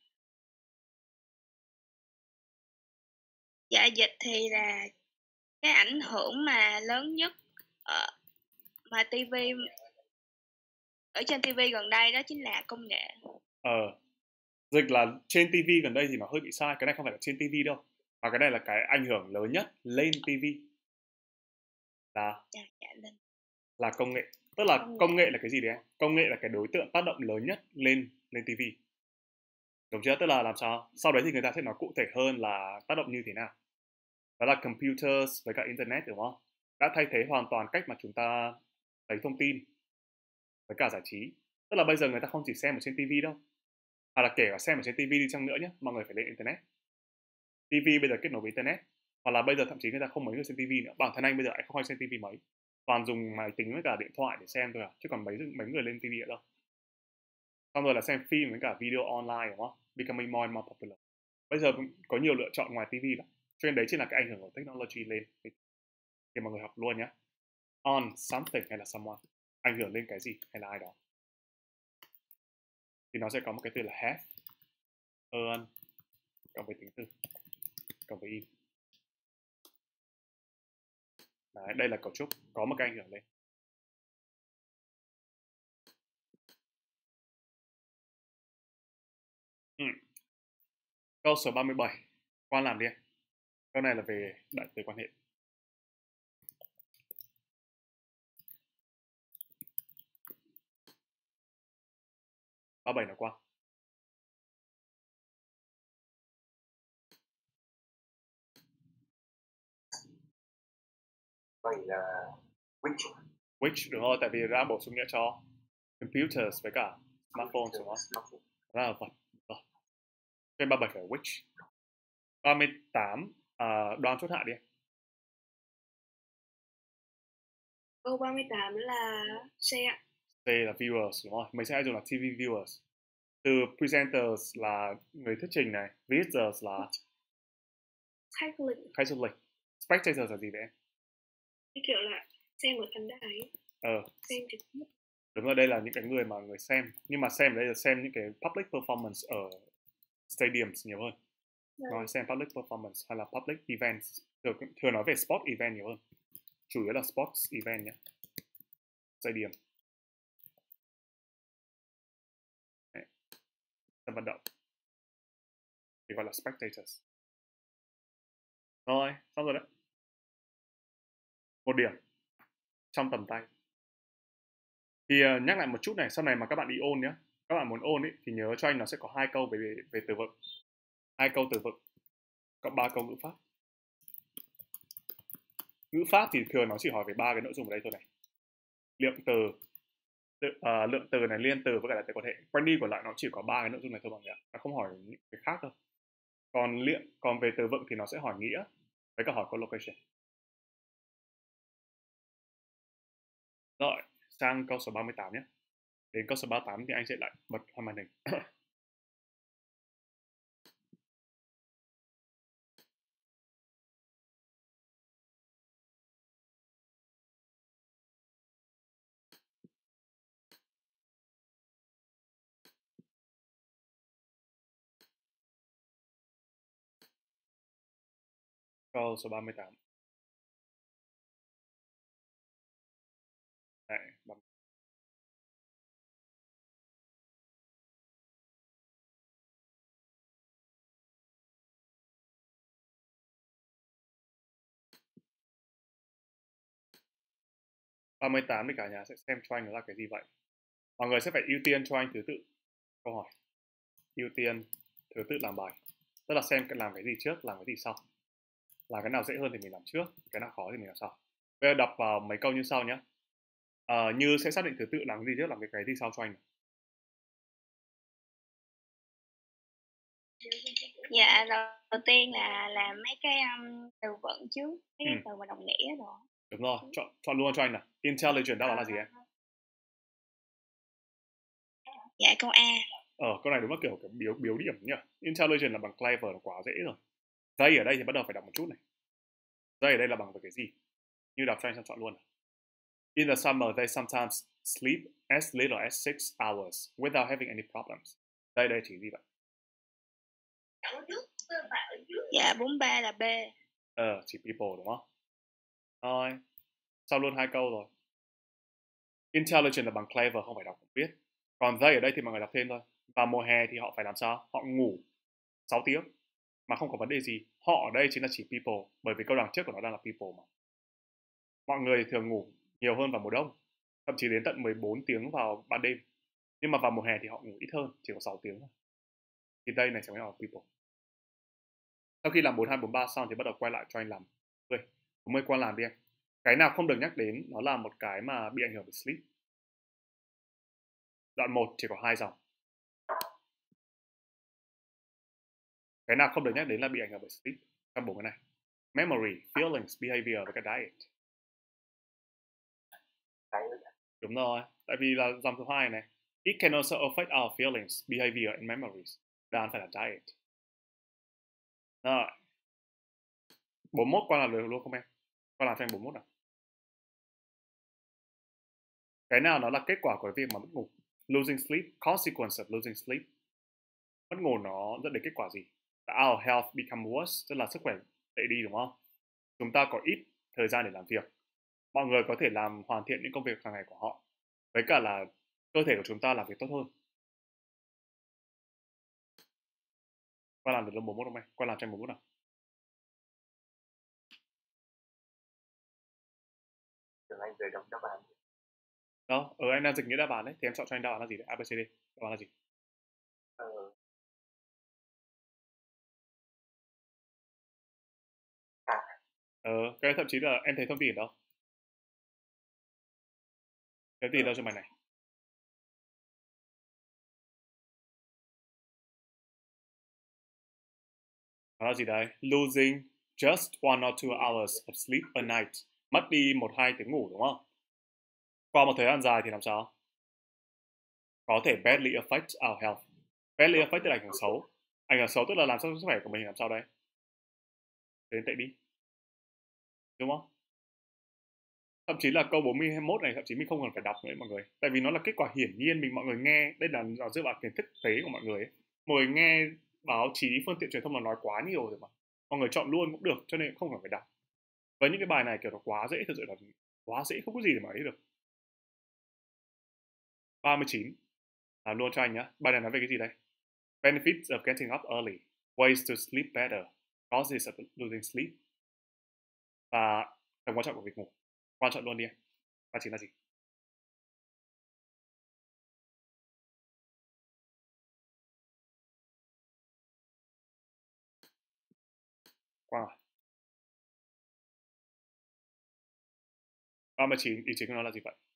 Dạ dịch thì là cái ảnh hưởng mà lớn nhất ở, mà ti vi ở trên ti vi gần đây đó chính là công nghệ. Ờ, dịch là trên ti vi gần đây thì nó hơi bị sai, cái này không phải là trên ti vi đâu, mà cái này là cái ảnh hưởng lớn nhất lên ti vi là Dạ, dạ, lên. là công nghệ. Tức là Công nghệ. công nghệ là cái gì đấy? Công nghệ là cái đối tượng tác động lớn nhất lên lên ti vi. Đúng chưa? Tức là làm sao? Sau đấy thì người ta sẽ nói cụ thể hơn là tác động như thế nào. Đó là computers với cả internet đúng không? Đã thay thế hoàn toàn cách mà chúng ta lấy thông tin với cả giải trí. Tức là bây giờ người ta không chỉ xem ở trên ti vi đâu, hoặc là kể cả xem ở trên ti vi đi chăng nữa nhé, mọi người phải lên internet. ti vi bây giờ kết nối với internet, hoặc là bây giờ thậm chí người ta không mấy người xem ti vi nữa. Bản thân anh bây giờ anh không hay xem ti vi mấy, toàn dùng máy tính với cả điện thoại để xem thôi à, chứ còn mấy mấy người lên ti vi ở đâu. Xong rồi là xem phim với cả video online đúng không? Becoming more and more popular. Bây giờ có nhiều lựa chọn ngoài ti vi lắm. Cho nên đấy chính là cái ảnh hưởng của technology lên. Thì mọi người học luôn nhé. On something hay là someone, ảnh hưởng lên cái gì hay là ai đó. Thì nó sẽ có một cái từ là have, earn, cộng với tính từ, cộng với in. Đấy, đây là cấu trúc, có một cái ảnh hưởng lên. Ừ. Câu số ba mươi bảy, Quan làm đi. Câu này là về đại từ quan hệ. ba mươi bảy là Quang. Vậy là which? Which đúng rồi, tại vì đã bổ sung nghĩa cho computers với cả smartphones đúng không? Smartphone. Đó là vật. Rồi. Trên ba mươi bảy là which. ba mươi tám, à, đoán chốt hạ đi. Câu ba mươi tám là share. C là viewers đúng không? Mình sẽ dùng là ti vi viewers. Từ presenters là người thuyết trình này, visitors là Khách lịch. khách du lịch, spectators là gì vậy em? Cái kiểu là xem ở khán đài. Ờ. Xem trực tiếp. Đúng rồi, đây là những cái người mà người xem, nhưng mà xem ở đây là xem những cái public performance ở stadiums nhiều hơn. Vâng. Nói xem public performance hay là public events, thường, thường nói về sport event nhiều hơn, chủ yếu là sports event nhé. Stadium, sân vận động thì gọi là spectators. Rồi, xong rồi đấy. Một điểm trong tầm tay. Thì uh, nhắc lại một chút này, sau này mà các bạn đi ôn nhé, các bạn muốn ôn ấy thì nhớ cho anh nó sẽ có hai câu về về từ vựng, hai câu từ vựng, cộng ba câu ngữ pháp. Ngữ pháp thì thường nó chỉ hỏi về ba cái nội dung ở đây thôi này: lượng từ, tự, uh, lượng từ này, liên từ với cả là từ quan hệ. Quanh đi còn lại nó chỉ có ba cái nội dung này thôi mọi người ạ, nó không hỏi những cái khác đâu. Còn liện, còn về từ vựng thì nó sẽ hỏi nghĩa với cả hỏi collocation. Rồi, sang câu số ba mươi tám nhé. Đến câu số ba mươi tám thì anh sẽ lại bật hoa màn hình. Câu số ba mươi tám. Đấy, bấm. ba mươi tám thì cả nhà sẽ xem cho anh là cái gì vậy. Mọi người sẽ phải ưu tiên cho anh thứ tự câu hỏi. Ưu tiên thứ tự làm bài. Tức là xem làm cái gì trước, làm cái gì sau. Là cái nào dễ hơn thì mình làm trước, cái nào khó thì mình làm sau. Bây giờ đọc vào mấy câu như sau nhé. À, Như sẽ xác định thứ tự làm cái gì trước, làm cái, cái gì sau cho anh. Dạ, đầu tiên là làm mấy cái um, từ vựng trước, mấy cái Ừ. từ mà đồng nghĩa rồi. Đúng rồi, chọn, chọn luôn cho anh nào. Intelligent đáp án là gì em? Dạ, câu A. Ờ, câu này đúng là kiểu, kiểu biếu, biếu điểm nhỉ. Intelligent là bằng clever là quá dễ rồi. They ở đây thì bắt đầu phải đọc một chút này. They ở đây là bằng với cái gì? Như đọc cho anh xong chọn luôn. In the summer, they sometimes sleep as little as six hours without having any problems. Đây, đây chỉ gì vậy? Dạ, bốn ba là B. Ờ, chỉ people đúng không? Rồi, sau luôn hai câu rồi. Intelligent là bằng clever, không phải đọc cũng biết. Còn they ở đây thì mọi người đọc thêm thôi. Vào mùa hè thì họ phải làm sao? Họ ngủ sáu tiếng mà không có vấn đề gì. Họ ở đây chính là chỉ people, bởi vì câu đằng trước của nó đang là people mà. Mọi người thường ngủ nhiều hơn vào mùa đông, thậm chí đến tận mười bốn tiếng vào ban đêm. Nhưng mà vào mùa hè thì họ ngủ ít hơn, chỉ có sáu tiếng thôi. Thì đây này sẽ là people. Sau khi làm bốn hai bốn ba xong thì bắt đầu quay lại cho anh làm bốn mươi. bốn mươi qua làm đi anh. Cái nào không được nhắc đến nó là một cái mà bị ảnh hưởng bởi sleep. Đoạn một chỉ có hai dòng. Cái nào không được nhắc đến là bị ảnh hưởng bởi sleep trong bốn cái này. Memory, feelings, behavior và cái diet. Đúng rồi, tại vì là dòng thứ hai này. It can also affect our feelings, behavior and memories. Đáp án phải là diet. Rồi. bốn mươi mốt qua làm được luôn không em? Qua làm cho anh bốn mươi mốt nào. Cái nào nó là kết quả của việc mà mất ngủ? Losing sleep, consequence of losing sleep. Mất ngủ nó dẫn đến kết quả gì? Our health become worse, tức là sức khỏe tệ đi đúng không? Chúng ta có ít thời gian để làm việc. Mọi người có thể làm hoàn thiện những công việc hàng ngày của họ. Với cả là cơ thể của chúng ta làm việc tốt hơn. Qua làm được luôn bốn mươi mốt không em? Qua làm cho anh bốn mươi mốt nào. Từ anh về đọc đáp án. Đó, ở anh đang dịch nghĩa đáp án đấy, thì em chọn cho anh đáp án là gì đấy? a bê xê đê, đáp án là gì? Ờ, à, Ờ, cái thậm chí là em thấy thông tin ở đâu? Cái gì đâu cho mày này? Đó là gì đấy? Losing just one or two hours of sleep a night. Mất đi một hai tiếng ngủ đúng không? Qua một thời gian dài thì làm sao? Có thể badly affect our health. Badly affect tức là ảnh hưởng xấu. Ảnh hưởng xấu tức là làm sao sức khỏe của mình làm sao đấy? Đến tệ đi. Đúng không? Thậm chí là câu bốn mươi mốt này thậm chí mình không cần phải đọc nữa mọi người. Tại vì nó là kết quả hiển nhiên mình mọi người nghe. Đây là nó dựa vào kiến thức tế của mọi người ấy. Mọi người nghe báo chí, phương tiện truyền thông là nói quá nhiều rồi mà. Mọi người chọn luôn cũng được cho nên không cần phải đọc. Với những cái bài này kiểu nó quá dễ, thực sự là quá dễ, không có gì để mà ấy được. ba mươi chín. Làm luôn cho anh nhá. Bài này nói về cái gì đây? Benefits of getting up early. Ways to sleep better. Causes of losing sleep. Và tầm quan trọng của việc ngủ. Quan trọng luôn đi anh. ba mươi chín là gì? Quang à? ba mươi chín, ý chính của nó là gì vậy?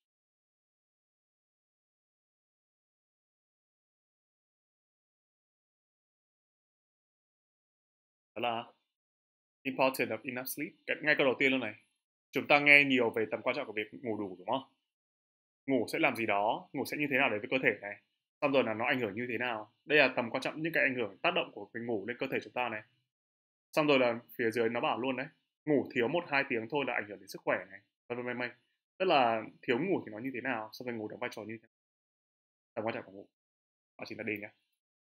Đó là important of enough sleep. Ngay câu đầu tiên luôn này. Chúng ta nghe nhiều về tầm quan trọng của việc ngủ đủ đúng không? Ngủ sẽ làm gì đó, ngủ sẽ như thế nào đấy với cơ thể này. Xong rồi là nó ảnh hưởng như thế nào. Đây là tầm quan trọng những cái ảnh hưởng tác động của cái ngủ lên cơ thể chúng ta này. Xong rồi là phía dưới nó bảo luôn đấy. Ngủ thiếu một hai tiếng thôi là ảnh hưởng đến sức khỏe này. Vân vân vân. Tức là thiếu ngủ thì nó như thế nào, xong rồi ngủ đóng vai trò như thế nào. Tầm quan trọng của ngủ. Đó chính là D nhé.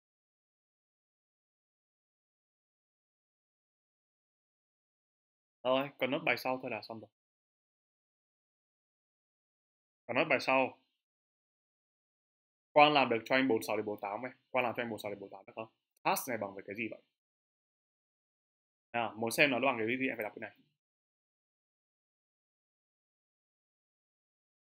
Rồi, còn nốt bài sau thôi là xong rồi. Còn nốt bài sau. Quang làm được cho anh bốn sáu đến bốn tám ấy. Quang làm cho anh bốn sáu đến bốn tám được không? Task này bằng với cái gì vậy? Nào, muốn xem nó bằng cái gì em phải đọc cái này.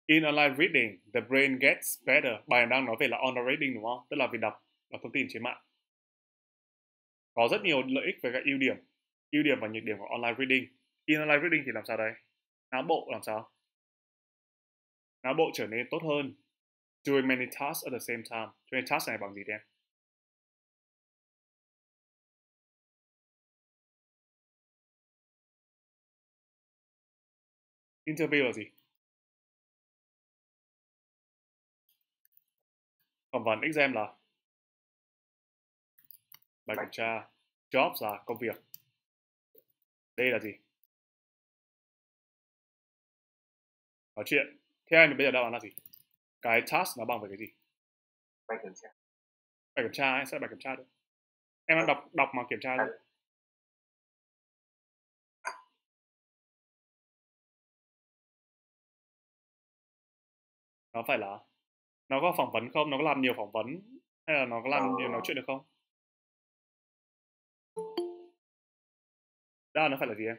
In online reading, the brain gets better. Bài đang nói về là online reading đúng không? Tức là việc đọc, đọc thông tin trên mạng. Có rất nhiều lợi ích về các ưu điểm, ưu điểm và nhược điểm của online reading. In online reading thì làm sao đây? Não bộ làm sao? Não bộ trở nên tốt hơn. Doing many tasks at the same time. Cho nên task này bằng gì đây? Interview là gì? Phỏng vấn. Exam là bài kiểm tra. Jobs là công việc. Đây là gì? Nói chuyện. Theo anh thì bây giờ đáp án là gì? Cái task nó bằng với cái gì? Bài kiểm tra. Bài kiểm tra ấy, sẽ bài kiểm tra được. Em đang đọc đọc mà kiểm tra đi. Nó phải là, nó có phỏng vấn không? Nó có làm nhiều phỏng vấn hay là nó có làm nhiều nói chuyện được không? Đó, nó phải là gì em?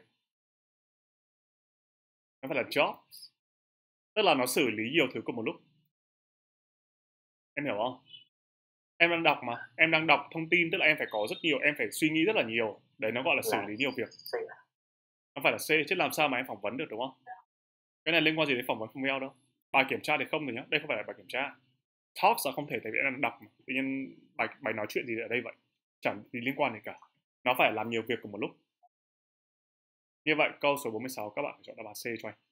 Nó phải là job. Tức là nó xử lý nhiều thứ cùng một lúc. Em hiểu không? Em đang đọc mà, em đang đọc thông tin, tức là em phải có rất nhiều, em phải suy nghĩ rất là nhiều. Đấy nó gọi là xử lý nhiều việc. Nó phải là C, chứ làm sao mà em phỏng vấn được đúng không? Cái này liên quan gì đến phỏng vấn không eo đâu. Bài kiểm tra thì không rồi nhá, đây không phải là bài kiểm tra. Talks là không thể, tại vì em đang đọc mà. Tự nhiên bài, bài nói chuyện gì ở đây vậy? Chẳng gì liên quan gì cả. Nó phải làm nhiều việc cùng một lúc. Như vậy câu số bốn mươi sáu các bạn phải chọn đáp án C cho anh.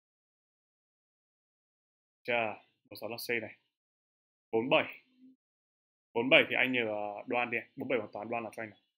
Chà, câu sáu là C này. bốn mươi bảy. bốn mươi bảy thì anh nhờ Đoan đi. bốn mươi bảy bằng toán Đoan là cho anh này.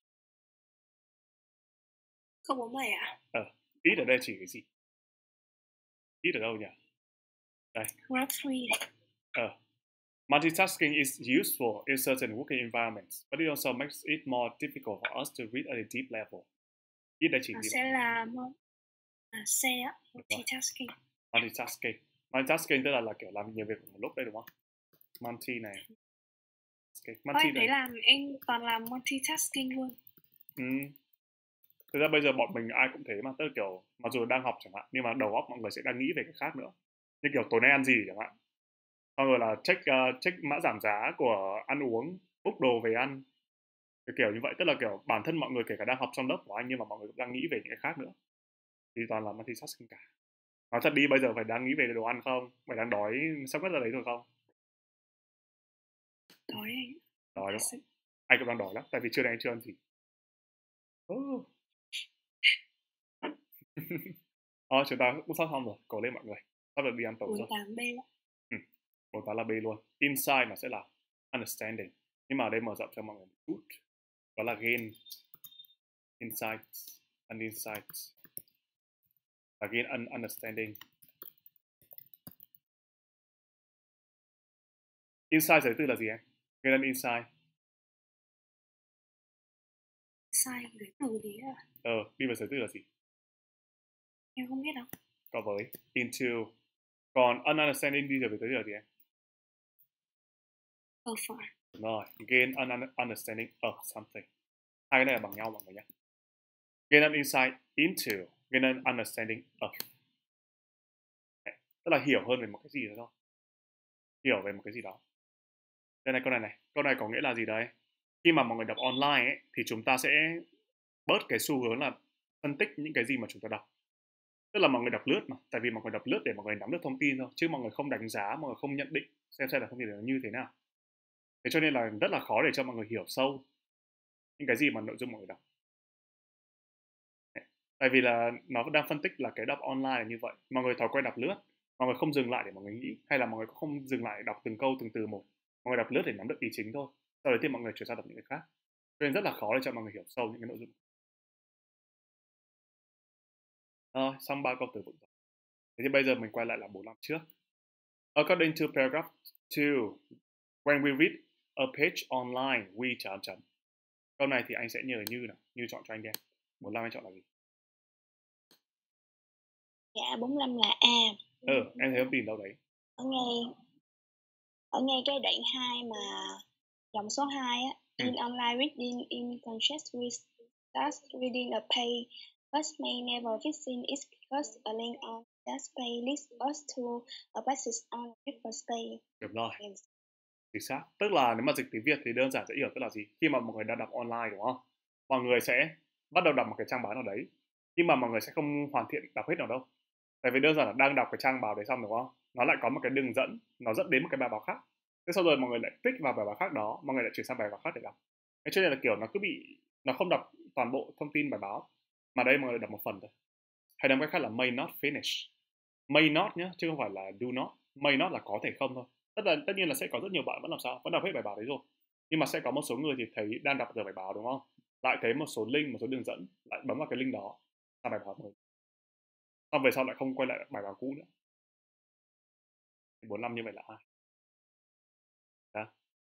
Không bốn mươi bảy à? Ờ, ít ở đây chỉ cái gì? Ít ở đâu nhỉ? Đây. Graph three. Ờ. Multitasking is useful in certain working environments, but it also makes it more difficult for us to read at a deep level. Ít đây chỉ Nó gì? sẽ là à, C á, multitasking. Multitasking. Multitasking tức là, là kiểu làm nhiều việc một lúc đây đúng không? Multi này. Okay. Multi Ôi, đấy là em toàn làm multitasking luôn. Ừ. Thực ra bây giờ bọn mình ai cũng thế mà, tức là kiểu mặc dù đang học chẳng hạn, nhưng mà đầu óc mọi người sẽ đang nghĩ về cái khác nữa. Như kiểu tối nay ăn gì chẳng hạn. Xong rồi là check, uh, check mã giảm giá của ăn uống, book đồ về ăn. Kiểu, kiểu như vậy, tức là kiểu bản thân mọi người kể cả đang học trong lớp của anh nhưng mà mọi người cũng đang nghĩ về những cái khác nữa. Thì toàn là multitasking cả. Nói thật đi, bây giờ phải đang nghĩ về đồ ăn không? Phải đang đói sắp hết ra đấy rồi không? Đói anh. Đói đúng không? Anh cũng đang đói lắm, tại vì trưa nay anh chưa ăn gì. Oh. Ờ, chúng ta cũng sắp xong rồi, cố lên mọi người. Sắp được đi ăn tối rồi. bốn tám B đó. Ừ, bốn tám là B luôn. Inside nó sẽ là understanding. Nhưng mà ở đây mở rộng cho mọi người một chút. Đó là gain insights and insights. Và gain un understanding. Insight giới từ là gì em? Gain un insight. Sai giới từ gì à? Ờ, đi vào giới từ là gì? Em không biết đâu. Có với into. Còn un understanding đi vào giới từ là gì em? Ờ phải. Đúng rồi, gain an understanding of something. Hai cái này là bằng nhau mọi người nhé. Gain an insight into, gain an understanding of. Đấy, tức là hiểu hơn về một cái gì đó thôi. Hiểu về một cái gì đó. Đây này câu này này, câu này có nghĩa là gì đấy? Khi mà mọi người đọc online ấy, thì chúng ta sẽ bớt cái xu hướng là phân tích những cái gì mà chúng ta đọc. Tức là mọi người đọc lướt mà, tại vì mọi người đọc lướt để mọi người nắm được thông tin thôi, chứ mọi người không đánh giá, mọi người không nhận định xem xem là thông tin nó như thế nào. Thế cho nên là rất là khó để cho mọi người hiểu sâu những cái gì mà nội dung mọi người đọc. Tại vì là nó đang phân tích là cái đọc online là như vậy. Mọi người thói quen đọc lướt, mọi người không dừng lại để mọi người nghĩ, hay là mọi người không dừng lại đọc từng câu từng từ một. Mọi người đọc lướt để nắm được ý chính thôi. Sau đấy thì mọi người chuyển sang đọc những cái khác. Cho nên rất là khó để cho mọi người hiểu sâu những cái nội dung. Rồi, xong ba câu từ vựng. Thế thì bây giờ mình quay lại là bốn năm trước. According to paragraph two, when we read a page online, we chọn chấm. Câu này thì anh sẽ nhờ Như nào. Như chọn cho anh em. bốn năm anh chọn là gì? Dạ, bốn mươi lăm là A. Ừ, em thấy thông tin đâu đấy? Ở ngay ở ngay cái đoạn hai mà dòng số hai á. Ừ. In online reading in contrast with start reading a page, but may never fixing it because a link on Does playlist bus to a buses on river stay? Đúng rồi, chính xác. Tức là nếu mà dịch tiếng Việt thì đơn giản dễ hiểu, tức là gì? Khi mà mọi người đang đọc online đúng không? Mọi người sẽ bắt đầu đọc một cái trang báo nào đấy, nhưng mà mọi người sẽ không hoàn thiện đọc hết nào đâu. Tại vì đơn giản là đang đọc cái trang báo đấy xong đúng không? Nó lại có một cái đường dẫn, nó dẫn đến một cái bài báo khác. Thế sau rồi mọi người lại click vào bài báo khác đó, mọi người lại chuyển sang bài báo khác để đọc. Thế cho nên là kiểu nó cứ bị, nó không đọc toàn bộ thông tin bài báo, mà đây mọi người đọc một phần thôi. Hay nói cách khác là may not finish. May not nhé, chứ không phải là do not. May not là có thể không thôi. Tất là tất nhiên là sẽ có rất nhiều bạn vẫn làm sao, vẫn đọc hết bài báo đấy rồi. Nhưng mà sẽ có một số người thì thấy đang đọc giờ bài báo đúng không? Lại thấy một số link, một số đường dẫn, lại bấm vào cái link đó sang bài báo mới. Xong về sau lại không quay lại bài báo cũ nữa. bốn mươi lăm như vậy là ai? Đó.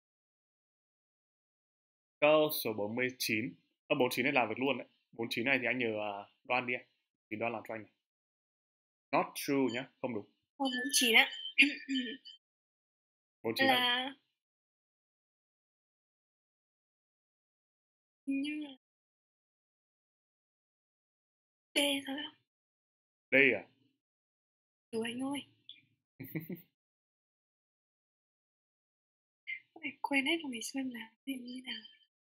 Câu số bốn mươi chín. Ờ, bốn mươi chín này làm việc luôn đấy. bốn mươi chín này thì anh nhờ uh, Đoan đi. Thì Đoan làm cho anh này. Not true nhá, không đúng. Câu bốn mươi chín á. bốn mươi chín là Là như là D thôi á. đây à? Ừ anh ơi. Phải quên hết rồi xem là gì như nào.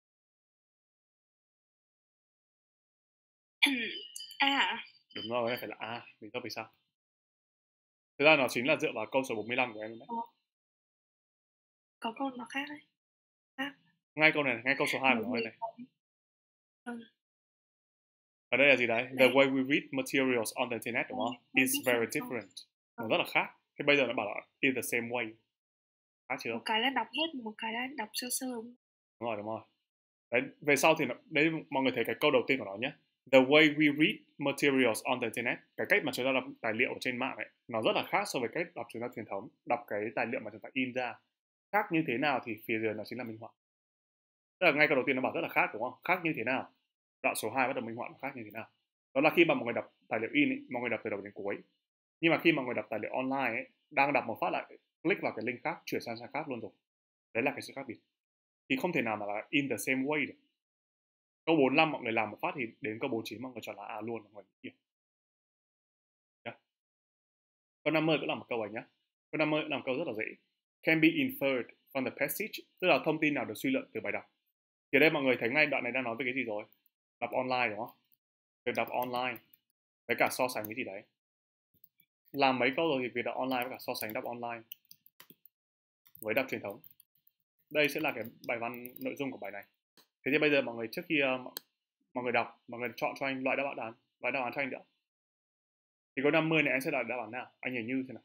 À. Đúng rồi, phải là A. Lý do vì sao? Thực ra nó chính là dựa vào câu số bốn mươi lăm của em đấy. Có, có câu nó khác đấy. Khác. Ngay câu này, ngay câu số hai của nó đây này. Ừ. Ở đây là gì đấy? The way we read materials on the internet đúng không? Is very different. Nó rất là khác. Thế bây giờ nó bảo là in the same way. Khác chưa? Một cái là đọc hết, một cái là đọc sơ sơ. Đúng rồi, đúng rồi. Đấy, về sau thì nó, đấy mọi người thấy cái câu đầu tiên của nó nhé. The way we read materials on the internet, cái cách mà chúng ta đọc tài liệu ở trên mạng ấy, nó rất là khác so với cách đọc chúng ta truyền thống, đọc cái tài liệu mà chúng ta in ra. Khác như thế nào thì phía dưới nó chính là minh họa. Tức là ngay câu đầu tiên nó bảo rất là khác đúng không? Khác như thế nào? Đoạn số hai bắt đầu minh họa nó khác như thế nào? Đó là khi mà mọi người đọc tài liệu in ấy, mọi người đọc từ đầu đến cuối. Nhưng mà khi mà mọi người đọc tài liệu online ấy, đang đọc một phát lại click vào cái link khác, chuyển sang trang khác luôn rồi. Đấy là cái sự khác biệt. Thì không thể nào mà là in the same way được. Câu bốn mươi lăm mọi người làm một phát thì đến câu bốn mươi chín mọi người chọn là A luôn, mọi người hiểu. Yeah. Câu năm mươi cũng là một câu này nhé. Câu năm mươi cũng là một câu rất là dễ. Can be inferred from the passage, tức là thông tin nào được suy luận từ bài đọc. Thì đây mọi người thấy ngay đoạn này đang nói về cái gì rồi? Đọc online đúng không? Việc đọc online với cả so sánh cái gì đấy. Làm mấy câu rồi thì việc đọc online với cả so sánh đọc online với đọc truyền thống. Đây sẽ là cái bài văn nội dung của bài này. Thế thì bây giờ mọi người trước khi uh, mọi người đọc, mọi người chọn cho anh loại đáp án, loại đáp án cho anh được. Thì câu năm mươi này anh sẽ loại đáp án nào? Anh nhìn như thế nào?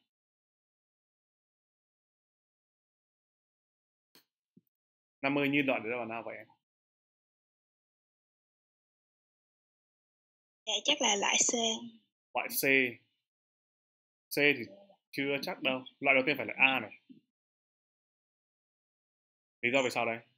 năm mươi như loại đáp án nào vậy em? Dạ chắc là loại C. Loại C. C thì chưa chắc đâu. Loại đầu tiên phải là A này. Lý do vì sao đây?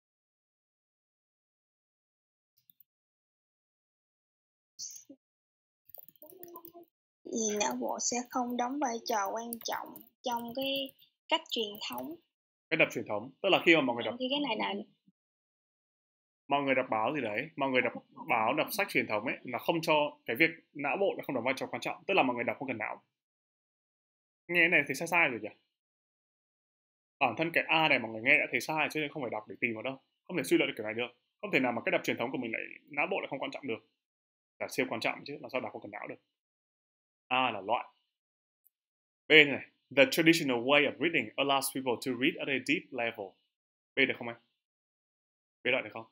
Vì não bộ sẽ không đóng vai trò quan trọng trong cái cách truyền thống. Cách đọc truyền thống, tức là khi mà mọi người đọc thì cái này là mọi người đọc báo gì đấy, mọi người đọc báo, đọc sách truyền thống ấy, nó không cho cái việc não bộ nó không đóng vai trò quan trọng, tức là mọi người đọc không cần não. Nghe cái này thì sai sai rồi nhỉ? Bản thân cái A này mọi người nghe đã thấy sai, cho nên không phải đọc để tìm vào đâu, không thể suy luận được kiểu này được. Không thể nào mà cái đọc truyền thống của mình lại não bộ lại không quan trọng được, cả siêu quan trọng chứ, làm sao đọc không cần não được. A là loại. B này, the traditional way of reading allows people to read at a deep level. B được không em? B loại được không?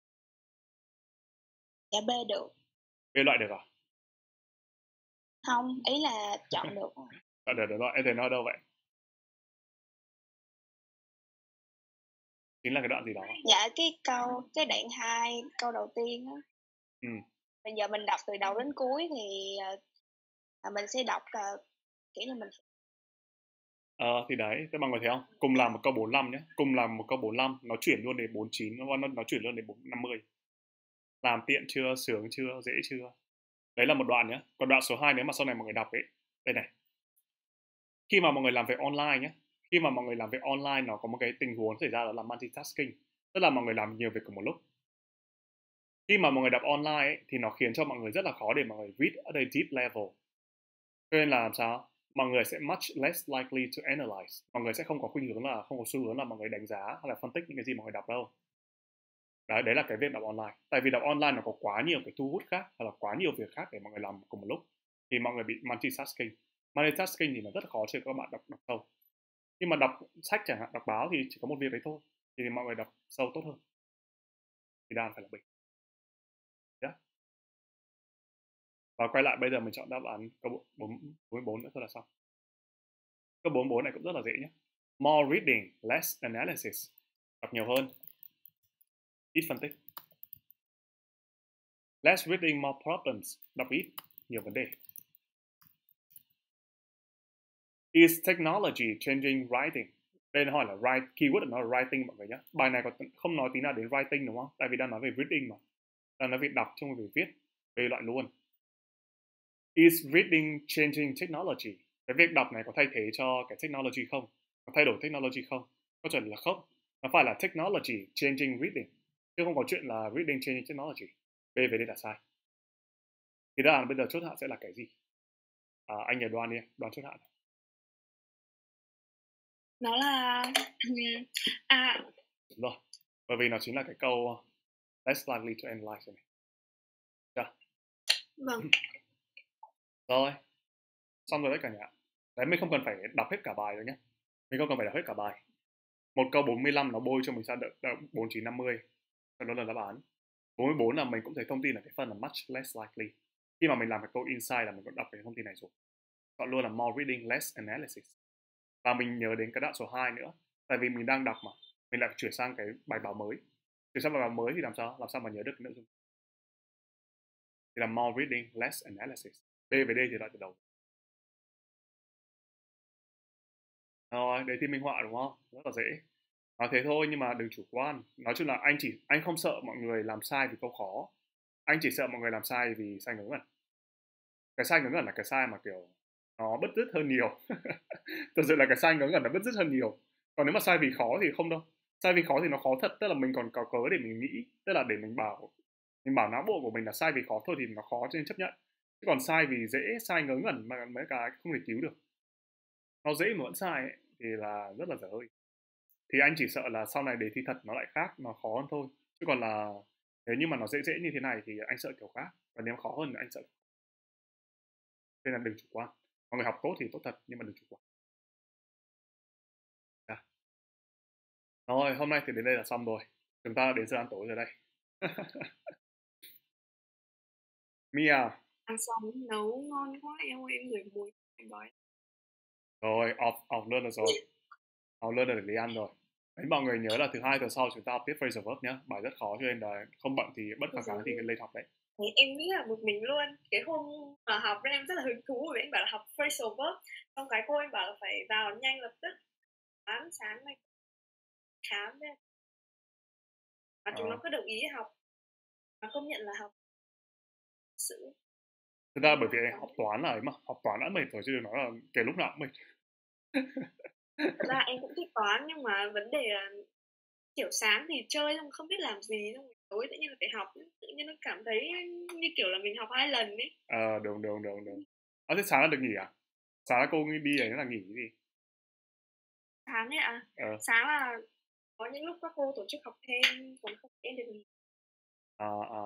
dạ B được. B loại được à? Không, ý là chọn được. Chọn được, được rồi, em thấy nó ở đâu vậy? Chính là cái đoạn gì đó. Dạ cái câu, cái đoạn hai, câu đầu tiên á. Ừ. Bây giờ mình đọc từ đầu đến cuối thì uh, mình sẽ đọc uh, kiểu như mình. Ờ thì đấy, các bạn có thấy không? Cùng làm một câu bốn mươi lăm nhé, cùng làm một câu bốn mươi lăm, nó chuyển luôn đến bốn mươi chín, nó, nó, nó chuyển luôn đến năm mươi. Làm tiện chưa, sướng chưa, dễ chưa? Đấy là một đoạn nhé. Còn đoạn số hai nếu mà sau này mọi người đọc ấy, đây này. Khi mà mọi người làm việc online nhé, khi mà mọi người làm việc online nó có một cái tình huống xảy ra đó là multitasking, tức là mọi người làm nhiều việc cùng một lúc. Khi mà mọi người đọc online ấy, thì nó khiến cho mọi người rất là khó để mọi người read at a deep level. Cho nên là làm sao? Mọi người sẽ much less likely to analyze. Mọi người sẽ không có khuynh hướng là, không có xu hướng là mọi người đánh giá hay là phân tích những cái gì mọi người đọc đâu. Đấy, đấy là cái việc đọc online. Tại vì đọc online nó có quá nhiều cái thu hút khác, hay là quá nhiều việc khác để mọi người làm cùng một lúc. Thì mọi người bị multitasking. Multitasking thì nó rất là khó cho các bạn đọc, đọc sâu. Nhưng mà đọc sách chẳng hạn, đọc báo thì chỉ có một việc đấy thôi. Thì mọi người đọc sâu tốt hơn. Thì đa phải là bình. Yeah. Và quay lại bây giờ mình chọn đáp án câu bốn mươi bốn nữa thôi là xong. Câu bốn mươi bốn này cũng rất là dễ nhé. More reading, less analysis. Đọc nhiều hơn, ít phân tích. Less reading, more problems. Đọc ít, nhiều vấn đề. Is technology changing writing? Đây là hỏi là write, keyword nó là writing mọi người nhé. Bài này còn không nói tí nào đến writing đúng không? Tại vì đang nói về reading mà. Đang nói về đọc trong về viết. Về loại luôn. Is reading changing technology? Cái việc đọc này có thay thế cho cái technology không? Có thay đổi technology không? Câu trả lời là không. Nó phải là technology changing reading. Chứ không có chuyện là reading changing technology. B về đây là sai. Thì đáp án bây giờ chốt hạ sẽ là cái gì? À, anh nhớ đoán đi, đoán chốt hạ. Nó là à đúng rồi, bởi vì nó chính là cái câu less likely to analyze này. Được. Vâng. Rồi, xong rồi đấy cả nhà. Đấy, mình không cần phải đọc hết cả bài đâu nhé. Mình không cần phải đọc hết cả bài. Một câu bốn mươi lăm nó bôi cho mình sang đợi bốn chín năm mươi. Đó là đáp án. bốn mươi bốn là mình cũng thấy thông tin là cái phần là much less likely. Khi mà mình làm cái câu insight là mình cũng đọc cái thông tin này rồi. Chọn luôn là more reading, less analysis. Và mình nhớ đến cái đoạn số hai nữa. Tại vì mình đang đọc mà. Mình lại chuyển sang cái bài báo mới. Chuyển sang bài báo mới thì làm sao? Làm sao mà nhớ được cái nội dung? Thì là more reading, less analysis. B về D thì lại từ đầu. Rồi, đề thi minh họa đúng không? Rất là dễ. Nói thế thôi nhưng mà đừng chủ quan. Nói chung là anh chỉ anh không sợ mọi người làm sai vì câu khó. Anh chỉ sợ mọi người làm sai vì sai ngớ ngẩn. Cái sai ngớ ngẩn là cái sai mà kiểu nó bứt rứt hơn nhiều. Thật sự là cái sai ngớ ngẩn nó bứt rứt hơn nhiều. Còn nếu mà sai vì khó thì không đâu. Sai vì khó thì nó khó thật, tức là mình còn có cớ để mình nghĩ, tức là để mình bảo mình bảo não bộ của mình là sai vì khó thôi thì nó khó cho nên chấp nhận. Chứ còn sai vì dễ, sai ngớ ngẩn mà mấy cái không thể cứu được. Nó dễ mà vẫn sai ấy, thì là rất là dở hơi. Thì anh chỉ sợ là sau này đề thi thật nó lại khác, nó khó hơn thôi. Chứ còn là nếu như mà nó dễ dễ như thế này thì anh sợ kiểu khác. Và nếu khó hơn thì anh sợ. Nên là đừng chủ quan. Mọi người học tốt thì tốt thật nhưng mà đừng chủ quan. À. Rồi, hôm nay thì đến đây là xong rồi. Chúng ta đến giờ ăn tối rồi đây. Mia. Ăn xong nấu ngon quá em ơi, em ngửi mùi anh đói. Rồi, off, off luôn rồi rồi. Off luôn rồi để đi ăn rồi. Đấy, mọi người nhớ là thứ hai tuần sau chúng ta học tiếp phrasal verb nhé. Bài rất khó cho nên là không bận thì bất khả kháng thì lên học đấy. Thế em nghĩ là một mình luôn. Cái hôm mà học em rất là hứng thú vì anh bảo là học phrasal verb. Xong cái cô em bảo là phải vào nhanh lập tức. Sáng sáng này khám đấy. Và chúng à. nó cứ đồng ý học. Và công nhận là học sự. Thực ra bởi vì học toán là ấy mà, học toán đã mệt rồi chứ đừng nói là kể lúc nào cũng mệt. Thật ra em cũng thích toán nhưng mà vấn đề là kiểu sáng thì chơi xong không biết làm gì, xong tối tự nhiên là phải học, tự nhiên nó cảm thấy như kiểu là mình học hai lần ấy. Ờ à, đúng đúng đúng đúng. À, thế sáng là được nghỉ à? Sáng là cô đi ấy là nghỉ cái gì? Sáng ấy ạ? À? Ờ. Sáng là có những lúc các cô tổ chức học thêm, còn không em được nghỉ. À, à,